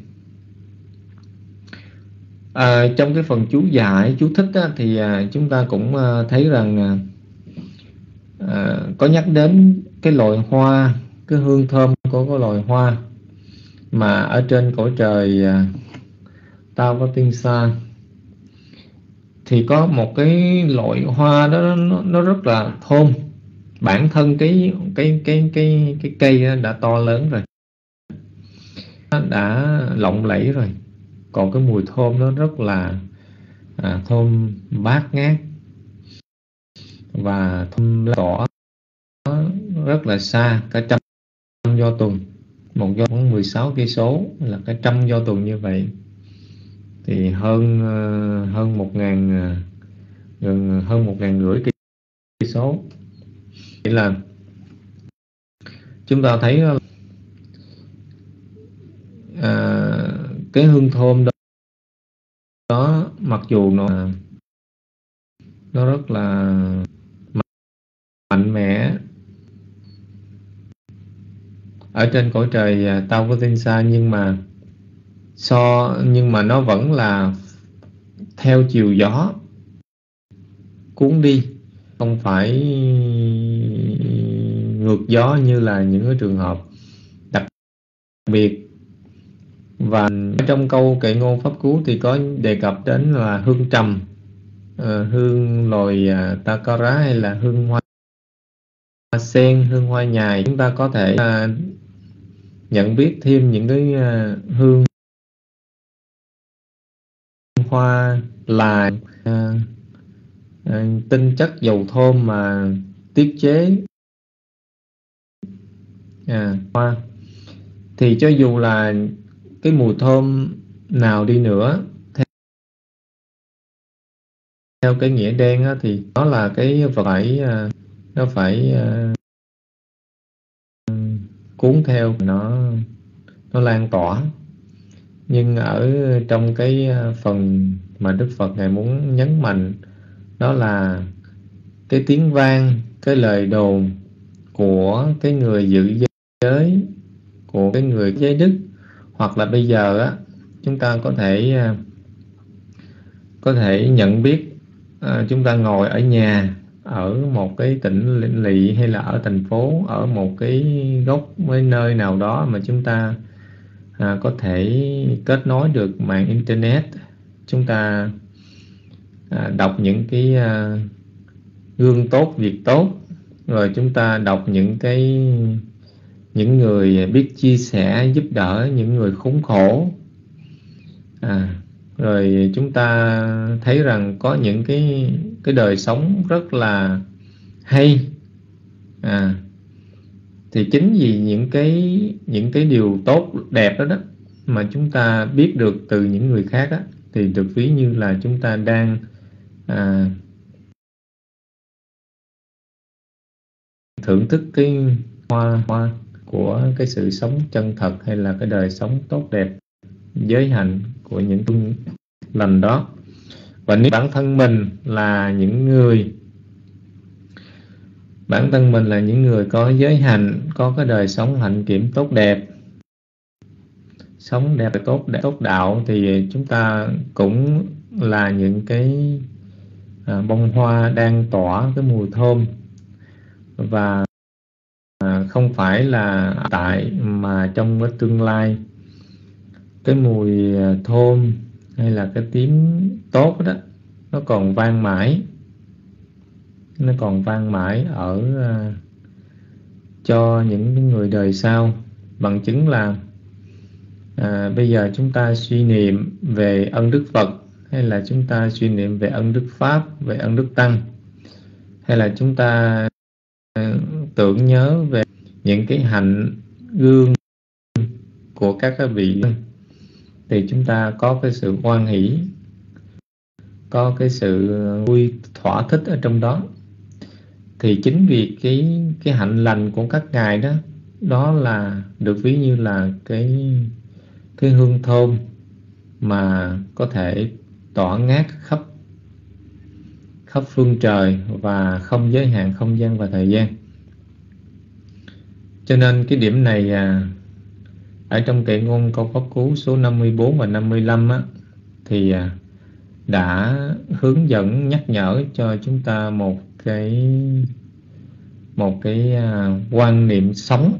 S7: À, trong cái phần chú giải chú thích á, thì à, chúng ta cũng à, thấy rằng à, à, có nhắc đến cái loài hoa, cái hương thơm của cái loài hoa mà ở trên cõi trời à, Tavatimsa thì có một cái loại hoa đó nó, nó rất là thơm. Bản thân cái cái cái cái cái cây đó đã to lớn rồi, nó đã lộng lẫy rồi, còn cái mùi thơm nó rất là à, thơm bát ngát và thơm tỏ rất là xa, cả trăm do tuần, một do khoảng mười sáu cây số là cả trăm do tuần như vậy thì hơn hơn một ngàn gần hơn một ngàn rưỡi cây số. Nghĩa là chúng ta thấy à, cái hương thơm đó, đó mặc dù nó nó rất là mạnh mẽ ở trên cõi trời Tavatimsa, nhưng mà so nhưng mà nó vẫn là theo chiều gió cuốn đi, không phải ngược gió như là những cái trường hợp đặc biệt. Và trong câu kệ ngôn pháp cú thì có đề cập đến là hương trầm, uh, hương loài uh, Takara hay là hương hoa sen, hương hoa nhài. Chúng ta có thể uh, nhận biết thêm những cái uh, hương hoa là uh, uh, tinh chất dầu thơm mà tiết chế à, hoa. Thì cho dù là cái mùi thơm nào đi nữa, theo, theo cái nghĩa đen á, thì nó là cái vật phải nó phải uh, cuốn theo, nó nó lan tỏa. Nhưng ở trong cái phần mà Đức Phật Ngài muốn nhấn mạnh đó là cái tiếng vang, cái lời đồn của cái người giữ giới, của cái người giới đức. Hoặc là bây giờ á, chúng ta có thể có thể nhận biết à, chúng ta ngồi ở nhà, ở một cái tỉnh lỵ hay là ở thành phố, ở một cái góc với nơi nào đó mà chúng ta à, có thể kết nối được mạng internet. Chúng ta à, đọc những cái à, gương tốt, việc tốt, rồi chúng ta đọc những cái những người biết chia sẻ, giúp đỡ những người khốn khổ. À, rồi chúng ta thấy rằng có những cái cái đời sống rất là hay. À, thì chính vì những cái những cái điều tốt đẹp đó đó mà chúng ta biết được từ những người khác á, thì được ví như là chúng ta đang à, thưởng thức cái hoa hoa của cái sự sống chân thật, hay là cái đời sống tốt đẹp, giới hạnh của những tung lành đó. Và nếu bản thân mình là những người bản thân mình là những người có giới hạnh, có cái đời sống hạnh kiểm tốt đẹp, sống đẹp tốt đẹp, tốt đạo, thì chúng ta cũng là những cái à, bông hoa đang tỏa cái mùi thơm. Và à, không phải là tại mà trong cái tương lai cái mùi thơm hay là cái tiếng tốt đó nó còn vang mãi, nó còn vang mãi ở uh, cho những người đời sau. Bằng chứng là à, bây giờ chúng ta suy niệm về ân đức Phật, hay là chúng ta suy niệm về ân đức Pháp, về ân đức Tăng, hay là chúng ta uh, tưởng nhớ về những cái hạnh gương của các cái vị, thì chúng ta có cái sự hoan hỷ, có cái sự vui thỏa thích ở trong đó. Thì chính vì cái cái hạnh lành của các ngài đó, đó là được ví như là cái cái hương thơm mà có thể tỏa ngát khắp khắp phương trời và không giới hạn không gian và thời gian. Cho nên cái điểm này à, ở trong kệ ngôn câu pháp cú số năm mươi bốn và năm mươi lăm á, thì à, đã hướng dẫn nhắc nhở cho chúng ta một cái một cái à, quan niệm sống.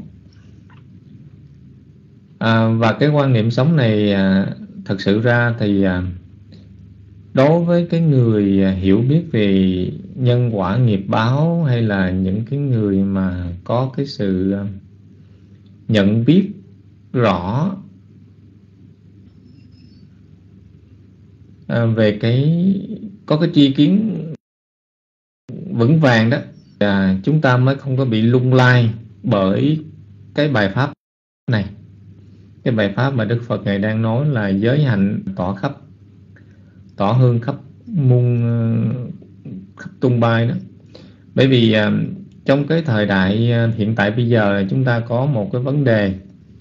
S7: À, và cái quan niệm sống này à, thật sự ra thì à, đối với cái người hiểu biết về nhân quả nghiệp báo, hay là những cái người mà có cái sự nhận biết rõ à, về cái có cái tri kiến vững vàng đó, à, chúng ta mới không có bị lung lay bởi cái bài pháp này. Cái bài pháp mà Đức Phật Ngài đang nói là giới hạnh tỏ khắp, tỏ hương khắp muôn khắp tung bay đó. Bởi vì à, trong cái thời đại hiện tại bây giờ chúng ta có một cái vấn đề.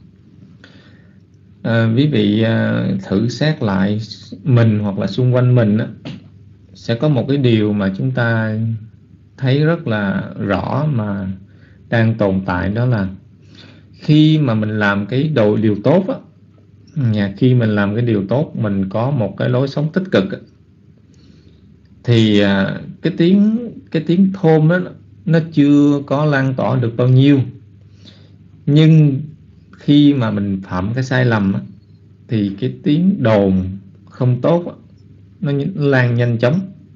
S7: À, quý vị à, thử xét lại mình hoặc là xung quanh mình á, sẽ có một cái điều mà chúng ta thấy rất là rõ mà đang tồn tại, đó là khi mà mình làm cái đồ điều tốt á, khi mình làm cái điều tốt, mình có một cái lối sống tích cực á, thì à, cái tiếng cái tiếng thơm đó nó chưa có lan tỏa được bao nhiêu. Nhưng khi mà mình phạm cái sai lầm á, thì cái tiếng đồn không tốt á, nó lan nhanh chóng.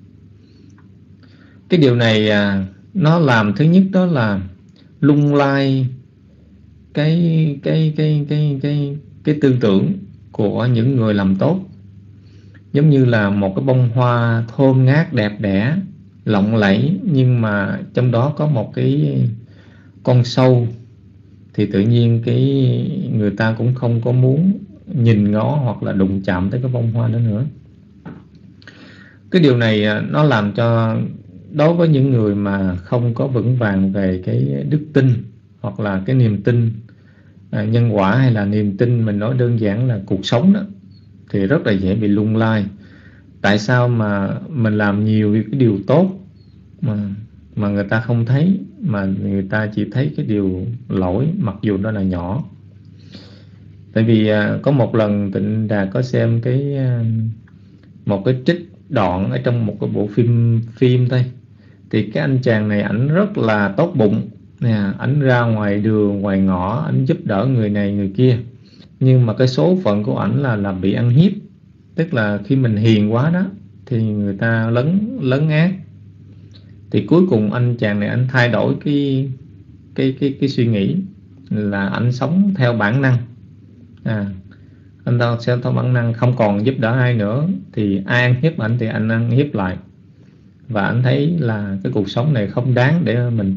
S7: Cái điều này à, nó làm thứ nhất đó là lung lay cái cái cái cái cái cái tư tưởng của những người làm tốt. Giống như là một cái bông hoa thơm ngát đẹp đẽ lộng lẫy, nhưng mà trong đó có một cái con sâu, thì tự nhiên cái người ta cũng không có muốn nhìn ngó hoặc là đụng chạm tới cái bông hoa đó nữa. Cái điều này nó làm cho đối với những người mà không có vững vàng về cái đức tin hoặc là cái niềm tin à, nhân quả, hay là niềm tin mình nói đơn giản là cuộc sống đó, thì rất là dễ bị lung lay. Tại sao mà mình làm nhiều cái điều tốt mà mà người ta không thấy, mà người ta chỉ thấy cái điều lỗi mặc dù nó là nhỏ? Tại vì à, có một lần Tịnh Đà có xem cái à, một cái trích đoạn ở trong một cái bộ phim phim thôi, thì cái anh chàng này ảnh rất là tốt bụng nè, ảnh ra ngoài đường ngoài ngõ ảnh giúp đỡ người này người kia, nhưng mà cái số phận của ảnh là là bị ăn hiếp. Tức là khi mình hiền quá đó thì người ta lấn lấn át. Thì cuối cùng anh chàng này anh thay đổi cái cái cái cái suy nghĩ, là anh sống theo bản năng. À, anh ta sẽ theo bản năng, không còn giúp đỡ ai nữa, thì ai ăn hiếp anh thì anh ăn hiếp lại. Và anh thấy là cái cuộc sống này không đáng để mình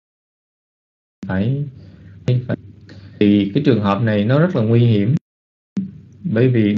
S7: phải, phải thì cái trường hợp này nó rất là nguy hiểm. Bởi vì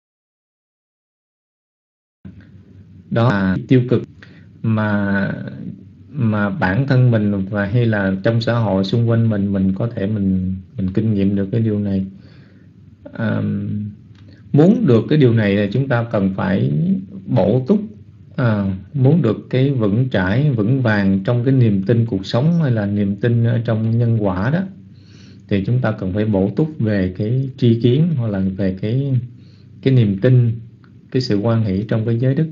S7: đó là tiêu cực mà mà bản thân mình và hay là trong xã hội xung quanh mình mình có thể mình mình kinh nghiệm được cái điều này. À, muốn được cái điều này là chúng ta cần phải bổ túc. À, muốn được cái vững chãi vững vàng trong cái niềm tin cuộc sống, hay là niềm tin ở trong nhân quả đó, thì chúng ta cần phải bổ túc về cái tri kiến, hoặc là về cái cái niềm tin, cái sự hoan hỷ trong cái giới đức.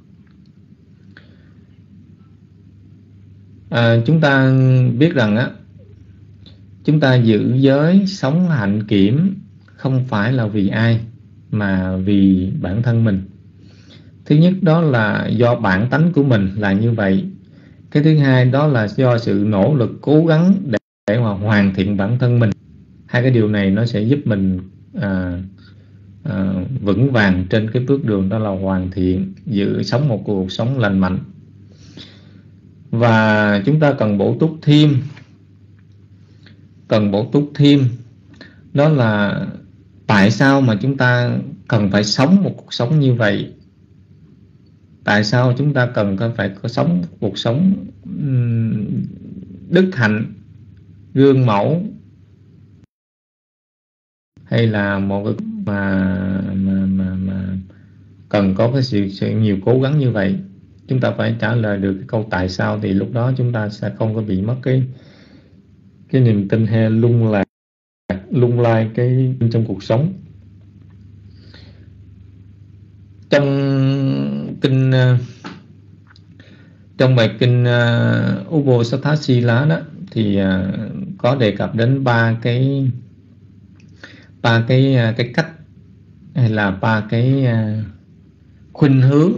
S7: À, chúng ta biết rằng á, chúng ta giữ giới sống hạnh kiểm không phải là vì ai, mà vì bản thân mình. Thứ nhất đó là do bản tánh của mình là như vậy. Cái thứ hai đó là do sự nỗ lực cố gắng để, để mà hoàn thiện bản thân mình. Hai cái điều này nó sẽ giúp mình à, à, vững vàng trên cái bước đường đó là hoàn thiện, giữ sống một cuộc sống lành mạnh. Và chúng ta cần bổ túc thêm cần bổ túc thêm, đó là tại sao mà chúng ta cần phải sống một cuộc sống như vậy? Tại sao chúng ta cần phải có sống cuộc sống đức hạnh, gương mẫu, hay là một cái mà mà mà, mà cần có cái sự, sự nhiều cố gắng như vậy? Chúng ta phải trả lời được cái câu tại sao, thì lúc đó chúng ta sẽ không có bị mất cái cái niềm tin hay lung lạc lung lay cái trong cuộc sống. Trong kinh trong bài kinh uh, Uposatthasila đó thì uh, có đề cập đến ba cái ba cái uh, cái cách, hay là ba cái uh, khuynh hướng.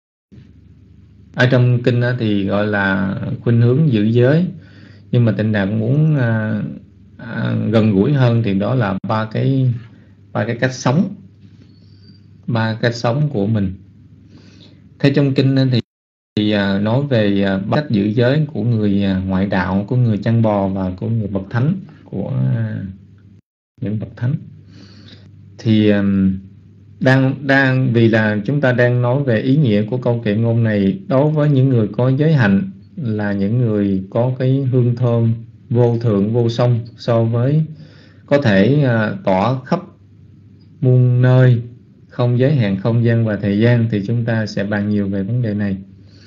S7: Ở trong kinh đó thì gọi là khuynh hướng giữ giới, nhưng mà Tịnh Đạt muốn uh, uh, gần gũi hơn thì đó là ba cái ba cái cách sống, ba cách sống của mình. Theo trong kinh thì thì uh, nói về uh, cách giữ giới của người uh, ngoại đạo, của người chăn bò và của người bậc thánh, của uh, những bậc thánh. Thì um, đang đang vì là chúng ta đang nói về ý nghĩa của câu kệ ngôn này đối với những người có giới hạnh, là những người có cái hương thơm vô thượng vô song, so với có thể uh, tỏa khắp muôn nơi, không giới hạn không gian và thời gian, thì chúng ta sẽ bàn nhiều về vấn đề này.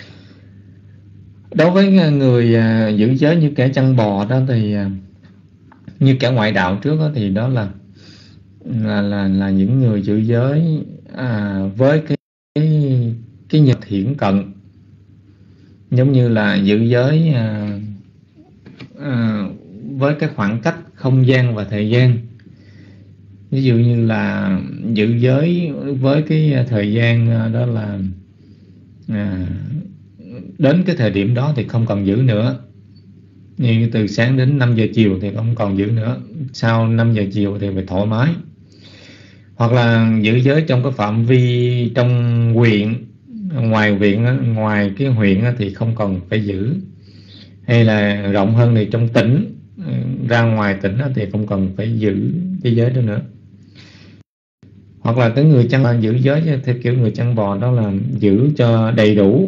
S7: Đối với người uh, giữ giới như kẻ chăn bò đó thì uh, như kẻ ngoại đạo trước đó, thì đó là là là, là những người giữ giới à, với cái cái cái nhật thiển cận, giống như là giữ giới à, à, với cái khoảng cách không gian và thời gian. Ví dụ như là giữ giới với cái thời gian đó là à, đến cái thời điểm đó thì không còn giữ nữa, như từ sáng đến năm giờ chiều thì không còn giữ nữa, sau năm giờ chiều thì phải thoải mái. Hoặc là giữ giới trong cái phạm vi trong huyện, ngoài huyện, ngoài cái huyện thì không còn phải giữ, hay là rộng hơn thì trong tỉnh, ra ngoài tỉnh thì không cần phải giữ cái giới đó nữa. Hoặc là cái người chăn giữ giới theo kiểu người chăn bò, đó là giữ cho đầy đủ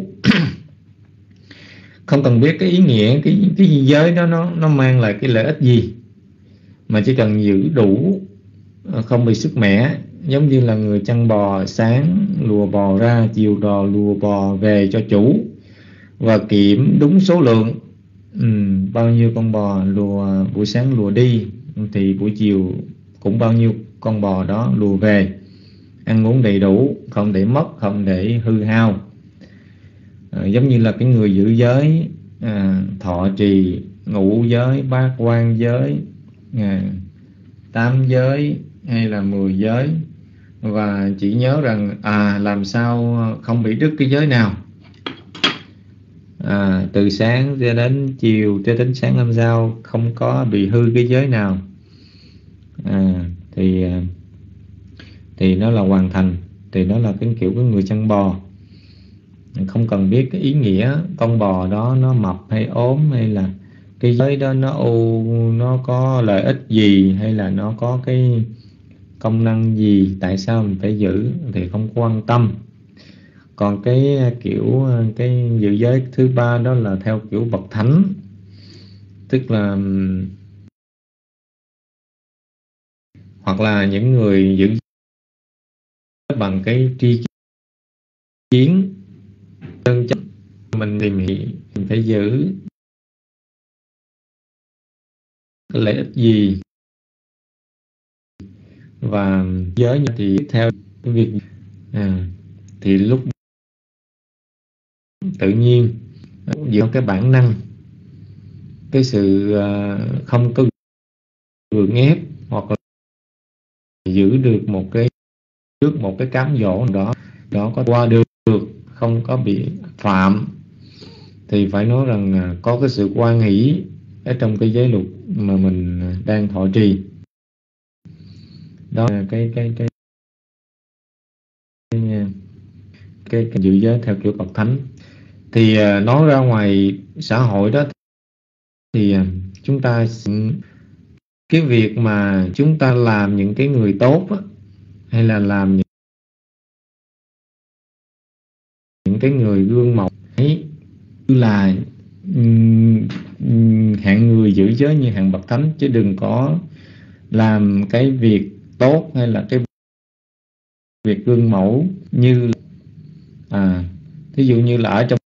S7: không cần biết cái ý nghĩa cái cái giới đó nó nó mang lại cái lợi ích gì, mà chỉ cần giữ đủ, không bị sức mẻ. Giống như là người chăn bò, sáng lùa bò ra, chiều đò lùa bò về cho chủ, và kiểm đúng số lượng, ừ, bao nhiêu con bò lùa buổi sáng lùa đi thì buổi chiều cũng bao nhiêu con bò đó lùa về. Ăn uống đầy đủ, không để mất, không để hư hao. À, giống như là cái người giữ giới à, thọ trì ngũ giới, bát quan giới, à, tám giới hay là mười giới, và chỉ nhớ rằng à làm sao không bị đứt cái giới nào, à, từ sáng cho đến chiều cho đến sáng hôm sau không có bị hư cái giới nào, à, thì thì nó là hoàn thành. Thì nó là cái kiểu của người chăn bò, không cần biết cái ý nghĩa con bò đó nó mập hay ốm, hay là cái giới đó nó ô nó có lợi ích gì, hay là nó có cái công năng gì, tại sao mình phải giữ, thì không quan tâm. Còn cái kiểu cái giữ giới thứ ba đó là theo kiểu bậc thánh, tức là hoặc là những người giữ bằng cái tri kiến chân chất, mình tìm hiểu mình phải giữ cái lợi ích gì, và giới thì theo cái việc à, thì lúc tự nhiên dựa cái bản năng, cái sự uh, không có gượng ép, hoặc là giữ được một cái trước một cái cám dỗ đó đó có qua được, không có bị phạm, thì phải nói rằng uh, có cái sự hoan hỷ ở trong cái giới luật mà mình đang thọ trì. Đó là cái cái cái cái, cái, cái giữ giới theo kiểu bậc thánh. Thì uh, nói ra ngoài xã hội đó thì uh, chúng ta cái việc mà chúng ta làm những cái người tốt á, hay là làm những, những cái người gương mẫu ấy là um, um, hạng người giữ giới như hạng bậc thánh, chứ đừng có làm cái việc tốt hay là cái việc gương mẫu như à thí dụ như là ở trong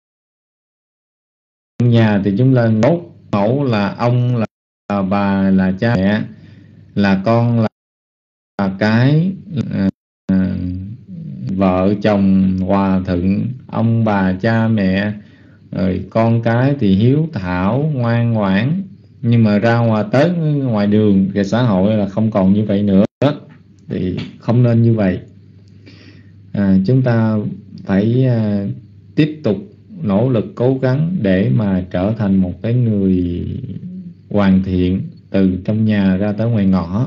S7: nhà thì chúng ta tốt mẫu là ông, là, là bà, là cha mẹ, là con, là, là cái, là, à, vợ chồng hòa thuận, ông bà cha mẹ, rồi con cái thì hiếu thảo ngoan ngoãn. Nhưng mà ra ngoài tới ngoài đường cái xã hội là không còn như vậy nữa, thì không nên như vậy. À, chúng ta phải à, tiếp tục nỗ lực cố gắng để mà trở thành một cái người hoàn thiện từ trong nhà ra tới ngoài ngõ.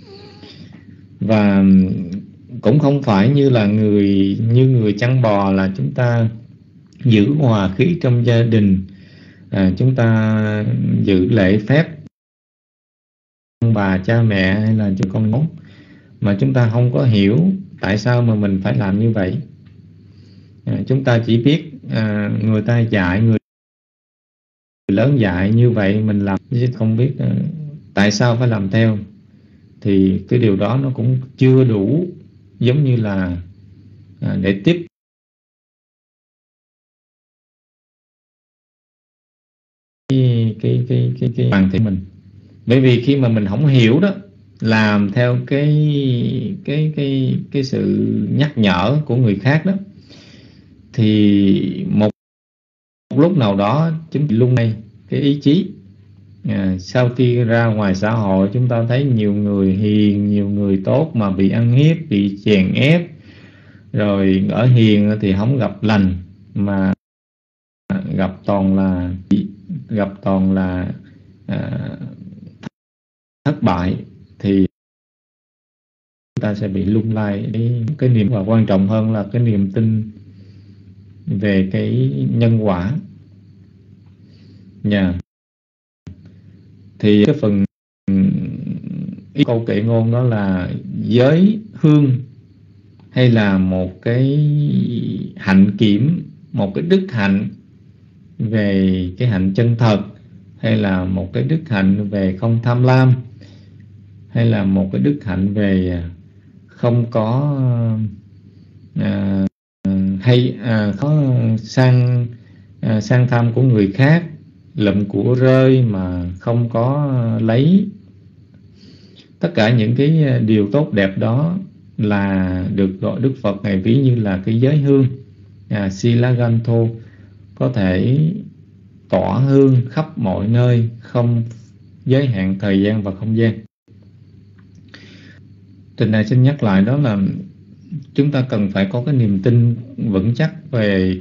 S7: Và cũng không phải như là người như người chăn bò là chúng ta giữ hòa khí trong gia đình, à, chúng ta giữ lễ phép ông bà cha mẹ hay là cho con nốt, mà chúng ta không có hiểu tại sao mà mình phải làm như vậy. À, chúng ta chỉ biết à, người ta dạy, người lớn dạy như vậy mình làm, chứ không biết à, tại sao phải làm theo. Thì cái điều đó nó cũng chưa đủ, giống như là à, để tiếp cái cái cái cái, cái hoàn thiện mình. Bởi vì khi mà mình không hiểu đó, làm theo cái cái cái cái sự nhắc nhở của người khác đó, thì một, một lúc nào đó chúng lung lay cái ý chí. À, sau khi ra ngoài xã hội chúng ta thấy nhiều người hiền, nhiều người tốt mà bị ăn hiếp, bị chèn ép, rồi ở hiền thì không gặp lành, mà gặp toàn là gặp toàn là à, thất bại, thì chúng ta sẽ bị lung lay cái, cái niềm, và quan trọng hơn là cái niềm tin về cái nhân quả nha. Yeah. Thì cái phần ý câu kệ ngôn đó là giới hương, hay là một cái hạnh kiểm, một cái đức hạnh về cái hạnh chân thật, hay là một cái đức hạnh về không tham lam, hay là một cái đức hạnh về không có à, hay à, có sang à, sang tham của người khác, lụm của rơi mà không có lấy. Tất cả những cái điều tốt đẹp đó là được gọi Đức Phật Ngài ví như là cái giới hương, à, Silagantho, có thể tỏa hương khắp mọi nơi, không giới hạn thời gian và không gian. Trình này xin nhắc lại đó là chúng ta cần phải có cái niềm tin vững chắc về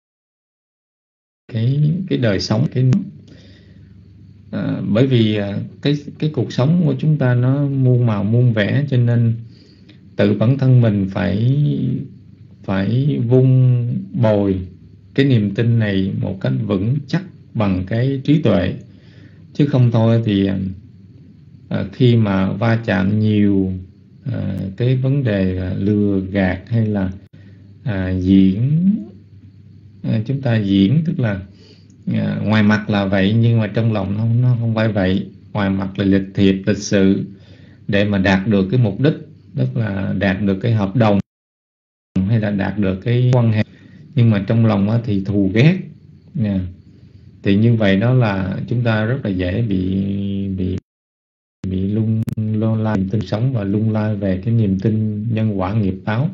S7: cái cái đời sống, cái à, bởi vì cái cái cuộc sống của chúng ta nó muôn màu muôn vẻ, cho nên tự bản thân mình phải phải vun bồi cái niềm tin này một cách vững chắc bằng cái trí tuệ, chứ không thôi thì à, khi mà va chạm nhiều à, cái vấn đề lừa gạt hay là à, diễn à, chúng ta diễn, tức là à, ngoài mặt là vậy nhưng mà trong lòng nó, nó không phải vậy. Ngoài mặt là lịch thiệp, lịch sự để mà đạt được cái mục đích, tức là đạt được cái hợp đồng hay là đạt được cái quan hệ, nhưng mà trong lòng thì thù ghét nha. Thì như vậy đó là chúng ta rất là dễ bị bị bị lung lung lay niềm tin sống và lung lay về cái niềm tin nhân quả nghiệp báo.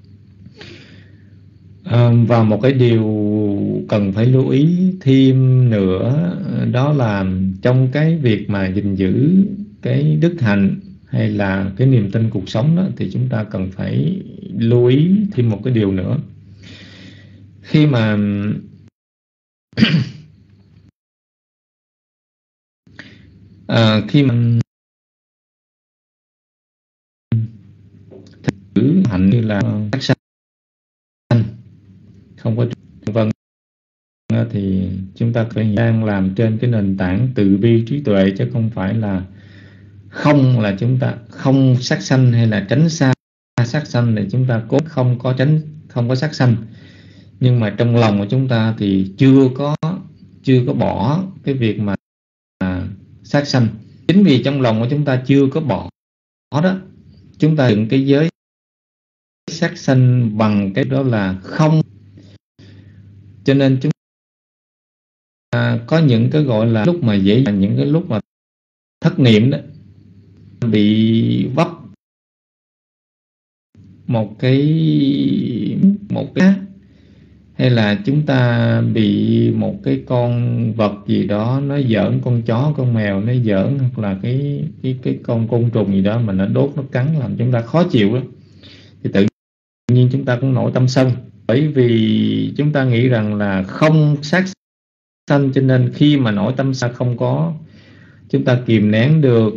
S7: À, và một cái điều cần phải lưu ý thêm nữa đó là trong cái việc mà gìn giữ cái đức hạnh hay là cái niềm tin cuộc sống đó, thì chúng ta cần phải lưu ý thêm một cái điều nữa. Khi mà à, khi mà giữ hạnh như là các sanh không có vân, thì chúng ta phải đang làm trên cái nền tảng từ bi trí tuệ, chứ không phải là không là chúng ta không sát sanh, hay là tránh xa sát sanh thì chúng ta cố không có tránh không có sát sanh. Nhưng mà trong lòng của chúng ta thì chưa có chưa có bỏ cái việc mà à, sát sanh. Chính vì trong lòng của chúng ta chưa có bỏ đó, chúng ta dựng cái giới sát sanh bằng cái đó là không. Cho nên chúng ta có những cái gọi là lúc mà dễ, những cái lúc mà thất niệm đó, bị vấp một cái một cái hay là chúng ta bị một cái con vật gì đó nó giỡn, con chó con mèo nó giỡn, hoặc là cái cái cái con côn trùng gì đó mà nó đốt nó cắn làm chúng ta khó chịu đó, thì tự nhiên chúng ta cũng nổi tâm sân. Bởi vì chúng ta nghĩ rằng là không sát sanh, cho nên khi mà nổi tâm sân không có, chúng ta kìm nén được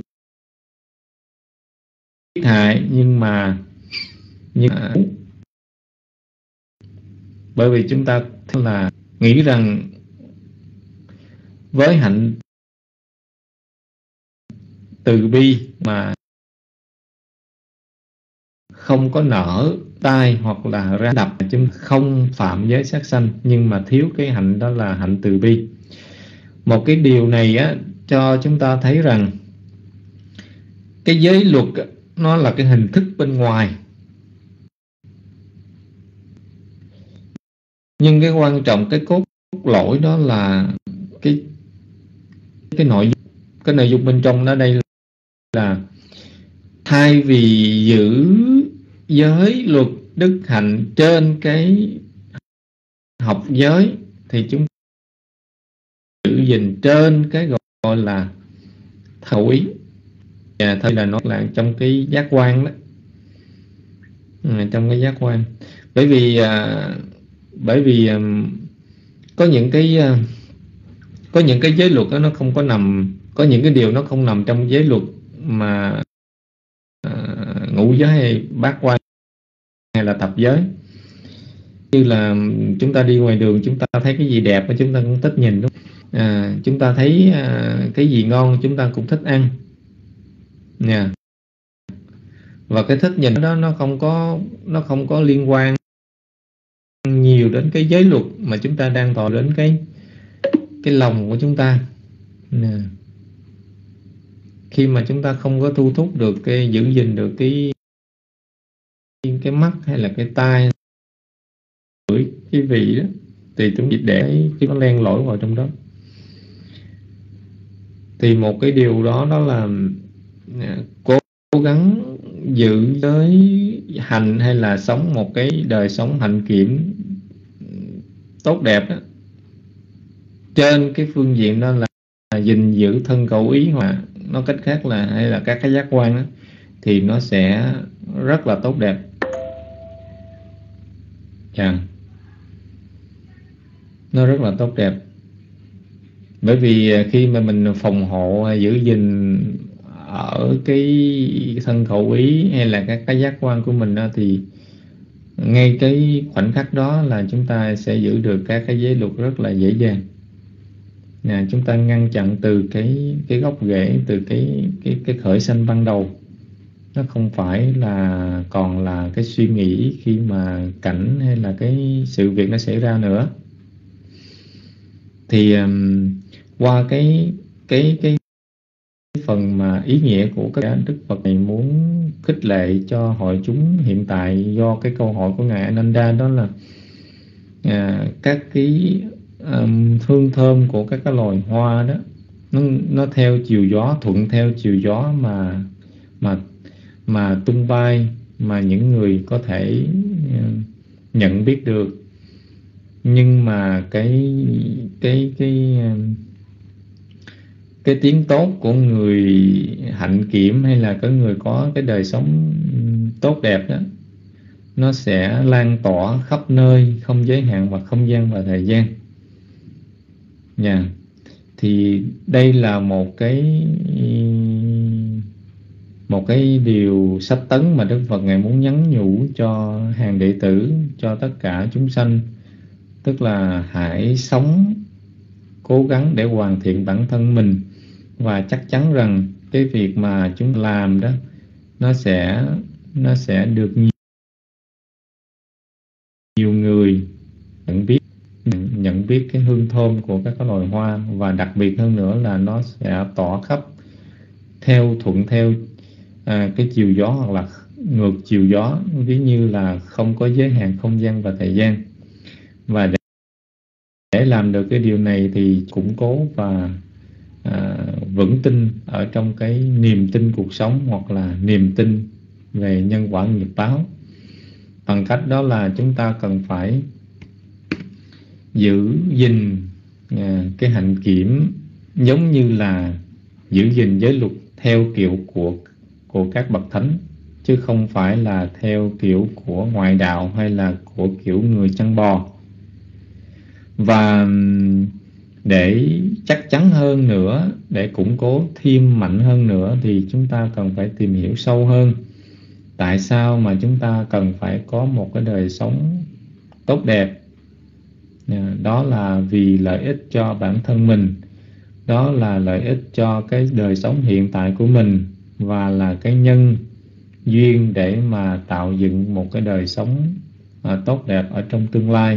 S7: hại. Nhưng mà nhưng mà bởi vì chúng ta là nghĩ rằng với hạnh từ bi mà không có nở tai hoặc là ra đập, chúng không phạm giới sát sanh, nhưng mà thiếu cái hạnh đó là hạnh từ bi. Một cái điều này á, cho chúng ta thấy rằng cái giới luật nó là cái hình thức bên ngoài, nhưng cái quan trọng, cái cốt lõi đó là cái cái nội dung, cái nội dung bên trong đó đây là thay vì giữ giới luật đức hạnh trên cái học giới thì chúng giữ gìn trên cái gọi là thấu ý. Và thôi là nó là trong cái giác quan đó, à, trong cái giác quan. Bởi vì à, bởi vì à, có những cái à, có những cái giới luật đó nó không có nằm, có những cái điều nó không nằm trong giới luật mà à, ngũ giới hay bát quan hay là thập giới. Như là chúng ta đi ngoài đường, chúng ta thấy cái gì đẹp chúng ta cũng thích nhìn, đúng không? À, chúng ta thấy à, cái gì ngon chúng ta cũng thích ăn nha. Yeah. Và cái thích nhìn đó nó không có nó không có liên quan nhiều đến cái giới luật mà chúng ta đang tỏ đến cái cái lòng của chúng ta. Yeah. Khi mà chúng ta không có thu thúc được cái giữ gìn được cái cái mắt hay là cái tai, cái vị đó, thì chúng chỉ để khi nó len lỏi vào trong đó. Thì một cái điều đó đó là cố gắng giữ giới hành hay là sống một cái đời sống hạnh kiểm tốt đẹp đó. Trên cái phương diện đó là gìn giữ thân khẩu ý, hoặc nó cách khác là hay là các cái giác quan đó, thì nó sẽ rất là tốt đẹp. Yeah. Nó rất là tốt đẹp. Bởi vì khi mà mình phòng hộ giữ gìn ở cái thân khẩu ý hay là các cái giác quan của mình đó, thì ngay cái khoảnh khắc đó là chúng ta sẽ giữ được các cái giới luật rất là dễ dàng. Nè, chúng ta ngăn chặn từ cái cái gốc rễ, từ cái cái cái khởi sanh ban đầu. Nó không phải là còn là cái suy nghĩ khi mà cảnh hay là cái sự việc nó xảy ra nữa. Thì um, qua cái cái cái phần mà ý nghĩa của cái Đức Phật này muốn khích lệ cho hội chúng hiện tại, do cái câu hỏi của ngài Ananda đó là à, các cái um, hương thơm của các cái loài hoa đó, nó nó theo chiều gió, thuận theo chiều gió mà mà mà tung bay, mà những người có thể uh, nhận biết được. Nhưng mà cái cái cái cái tiếng tốt của người hạnh kiểm hay là có người có cái đời sống tốt đẹp đó, nó sẽ lan tỏa khắp nơi, không giới hạn vào không gian và thời gian. Nha. Yeah. Thì đây là một cái một cái điều sách tấn mà Đức Phật ngài muốn nhắn nhủ cho hàng đệ tử, cho tất cả chúng sanh. Tức là hãy sống, cố gắng để hoàn thiện bản thân mình, và chắc chắn rằng cái việc mà chúng làm đó nó sẽ nó sẽ được nhiều, nhiều người nhận biết nhận, nhận biết cái hương thơm của các cái loài hoa, và đặc biệt hơn nữa là nó sẽ tỏa khắp theo thuận theo à, cái chiều gió hoặc là ngược chiều gió, ví như là không có giới hạn không gian và thời gian. Và để, để làm được cái điều này thì củng cố và à, vững tin ở trong cái niềm tin cuộc sống hoặc là niềm tin về nhân quả nghiệp báo. Bằng cách đó là chúng ta cần phải giữ gìn à, cái hạnh kiểm giống như là giữ gìn giới luật theo kiểu của của các bậc thánh, chứ không phải là theo kiểu của ngoại đạo hay là của kiểu người chăn bò. Và để chắc chắn hơn nữa, để củng cố thêm mạnh hơn nữa thì chúng ta cần phải tìm hiểu sâu hơn tại sao mà chúng ta cần phải có một cái đời sống tốt đẹp. Đó là vì lợi ích cho bản thân mình, đó là lợi ích cho cái đời sống hiện tại của mình, và là cái nhân duyên để mà tạo dựng một cái đời sống à, tốt đẹp ở trong tương lai.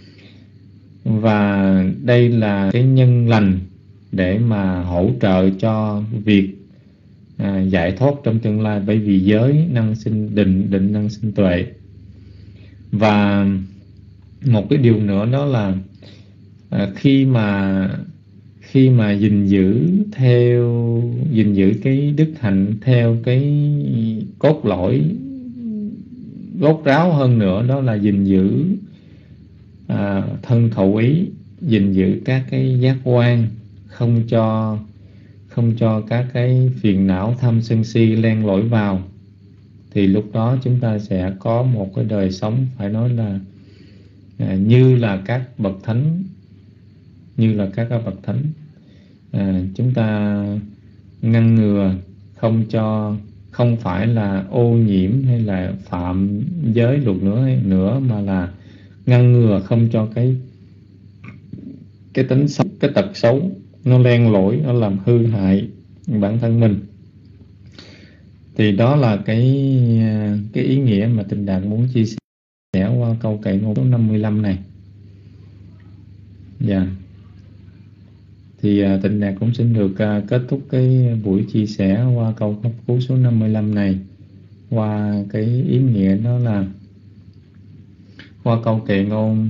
S7: Và đây là cái nhân lành để mà hỗ trợ cho việc à, giải thoát trong tương lai, bởi vì giới năng sinh định, định năng sinh tuệ. Và một cái điều nữa đó là à, khi mà khi mà gìn giữ theo gìn giữ cái đức hạnh theo cái cốt lõi gốc ráo hơn nữa, đó là gìn giữ à, thân khẩu ý, gìn giữ các cái giác quan, không cho không cho các cái phiền não tham sân si len lỏi vào, thì lúc đó chúng ta sẽ có một cái đời sống phải nói là à, như là các bậc thánh, như là các cái bậc thánh. À, chúng ta ngăn ngừa không cho, không phải là ô nhiễm hay là phạm giới luật nữa nữa mà là ngăn ngừa không cho cái cái tính xấu, cái tật xấu nó len lỏi, nó làm hư hại bản thân mình. Thì đó là cái cái ý nghĩa mà Tịnh Đạt muốn chia sẻ qua câu kệ ngôn số năm mươi lăm này. Dạ. Yeah. Thì uh, Tịnh Đạt cũng xin được uh, kết thúc cái buổi chia sẻ qua câu pháp cú số năm mươi lăm này, qua cái ý nghĩa đó là qua câu kệ ngôn.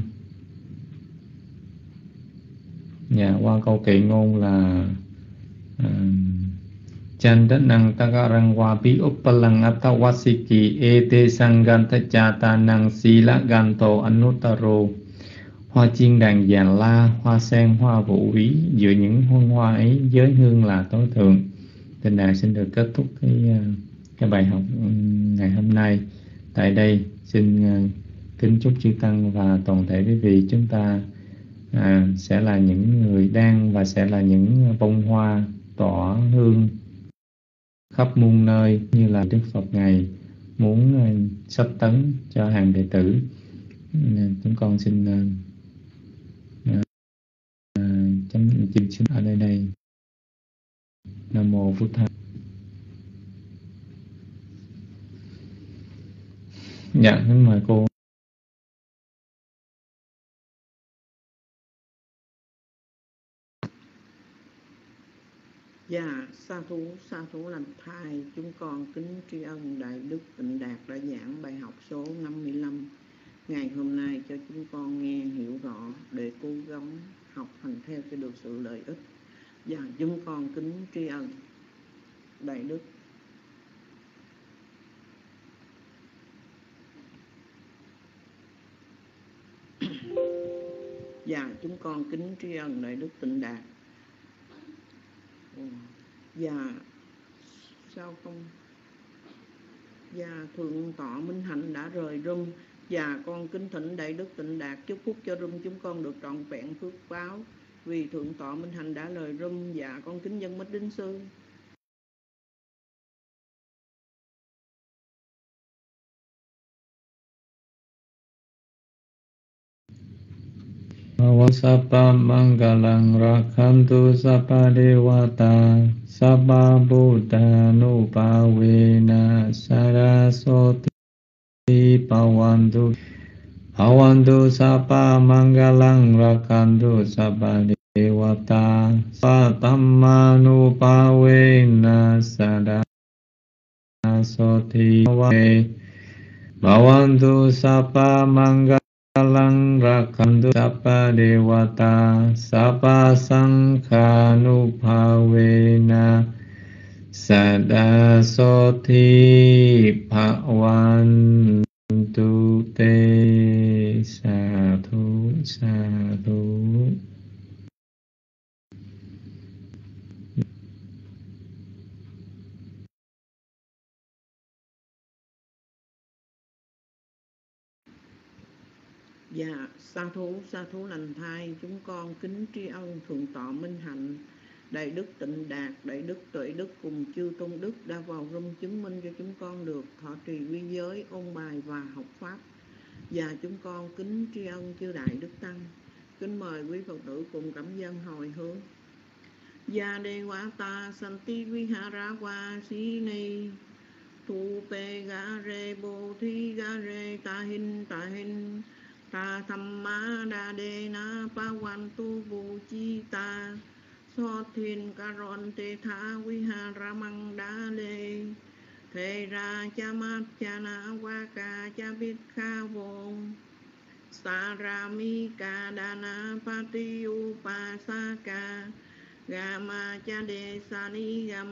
S7: Dạ, yeah, qua câu kệ ngôn là Chandanang tagarang wapi uppalang atawasiki ete sanganta chatanang sila ganto anutaro. Hoa chiên đàn già la, hoa sen, hoa vũ ý, giữa những hương hoa ấy giới hương là tối thượng. Tịnh Đạt xin được kết thúc cái cái bài học ngày hôm nay tại đây. Xin kính chúc chư tăng và toàn thể quý vị chúng ta à, sẽ là những người đang và sẽ là những bông hoa tỏa hương khắp muôn nơi, như là Đức Phật Ngài muốn uh, sắp tấn cho hàng đệ tử. Uh, chúng con xin uh, uh, chấm chim xin ở đây đây. Nam mô Phật Thầy. Dạ, kính mời cô.
S8: Dạ, sa thú, sa thú lành thai, chúng con kính tri ân Đại Đức Tịnh Đạt đã giảng bài học số năm mươi lăm ngày hôm nay cho chúng con nghe hiểu rõ để cố gắng học hành theo cho được sự lợi ích. Dạ, chúng con kính tri ân Đại Đức. Dạ, chúng con kính tri ân Đại Đức Tịnh Đạt. Dạ, sao không? Dạ, Thượng tọa Minh Hạnh đã rời room. Dạ, con kính thỉnh Đại Đức Tịnh Đạt chúc phúc cho room chúng con được trọn vẹn phước báo. Vì Thượng tọa Minh Hạnh đã rời room. Dạ, con kính dân Bích Đính Sư.
S7: Bhava Sabba Mangalang Rakhantu Sabba Devata Sabba Buddha Nupavena Saraswati Pavantu Pavantu Sabba Mangalang Rakhantu Sabba Devata Sabba Nupavena Saraswati Pavantu Sabba Mangalang Lang rakhantu sabba devata sabba sankhanupavena sada soti bhavantu te. Sa thú sa thú.
S8: Dạ, sa thú, sa thú lành thai, chúng con kính tri ân thượng tọa Minh Hạnh, đại đức Tịnh Đạt, đại đức Tuệ Đức cùng chư tôn đức đã vào rung chứng minh cho chúng con được thọ trì quy giới, ôn bài và học pháp. Và chúng con kính tri ân chư đại đức tăng. Kính mời quý Phật tử cùng cảm dân hồi hướng. Gia đề quá ta santi vihara qua si ni thu pe ga re bồ thi ga re ta hin ta hin ta tham ma đa đề na pa wan tu bu chi ta so thiên karon te tha vihara mang đa lê thế ra cha mát cha na wa ca cha bít kha vô sarami ca dana pati upa sa ca Gama cha de sa ni gama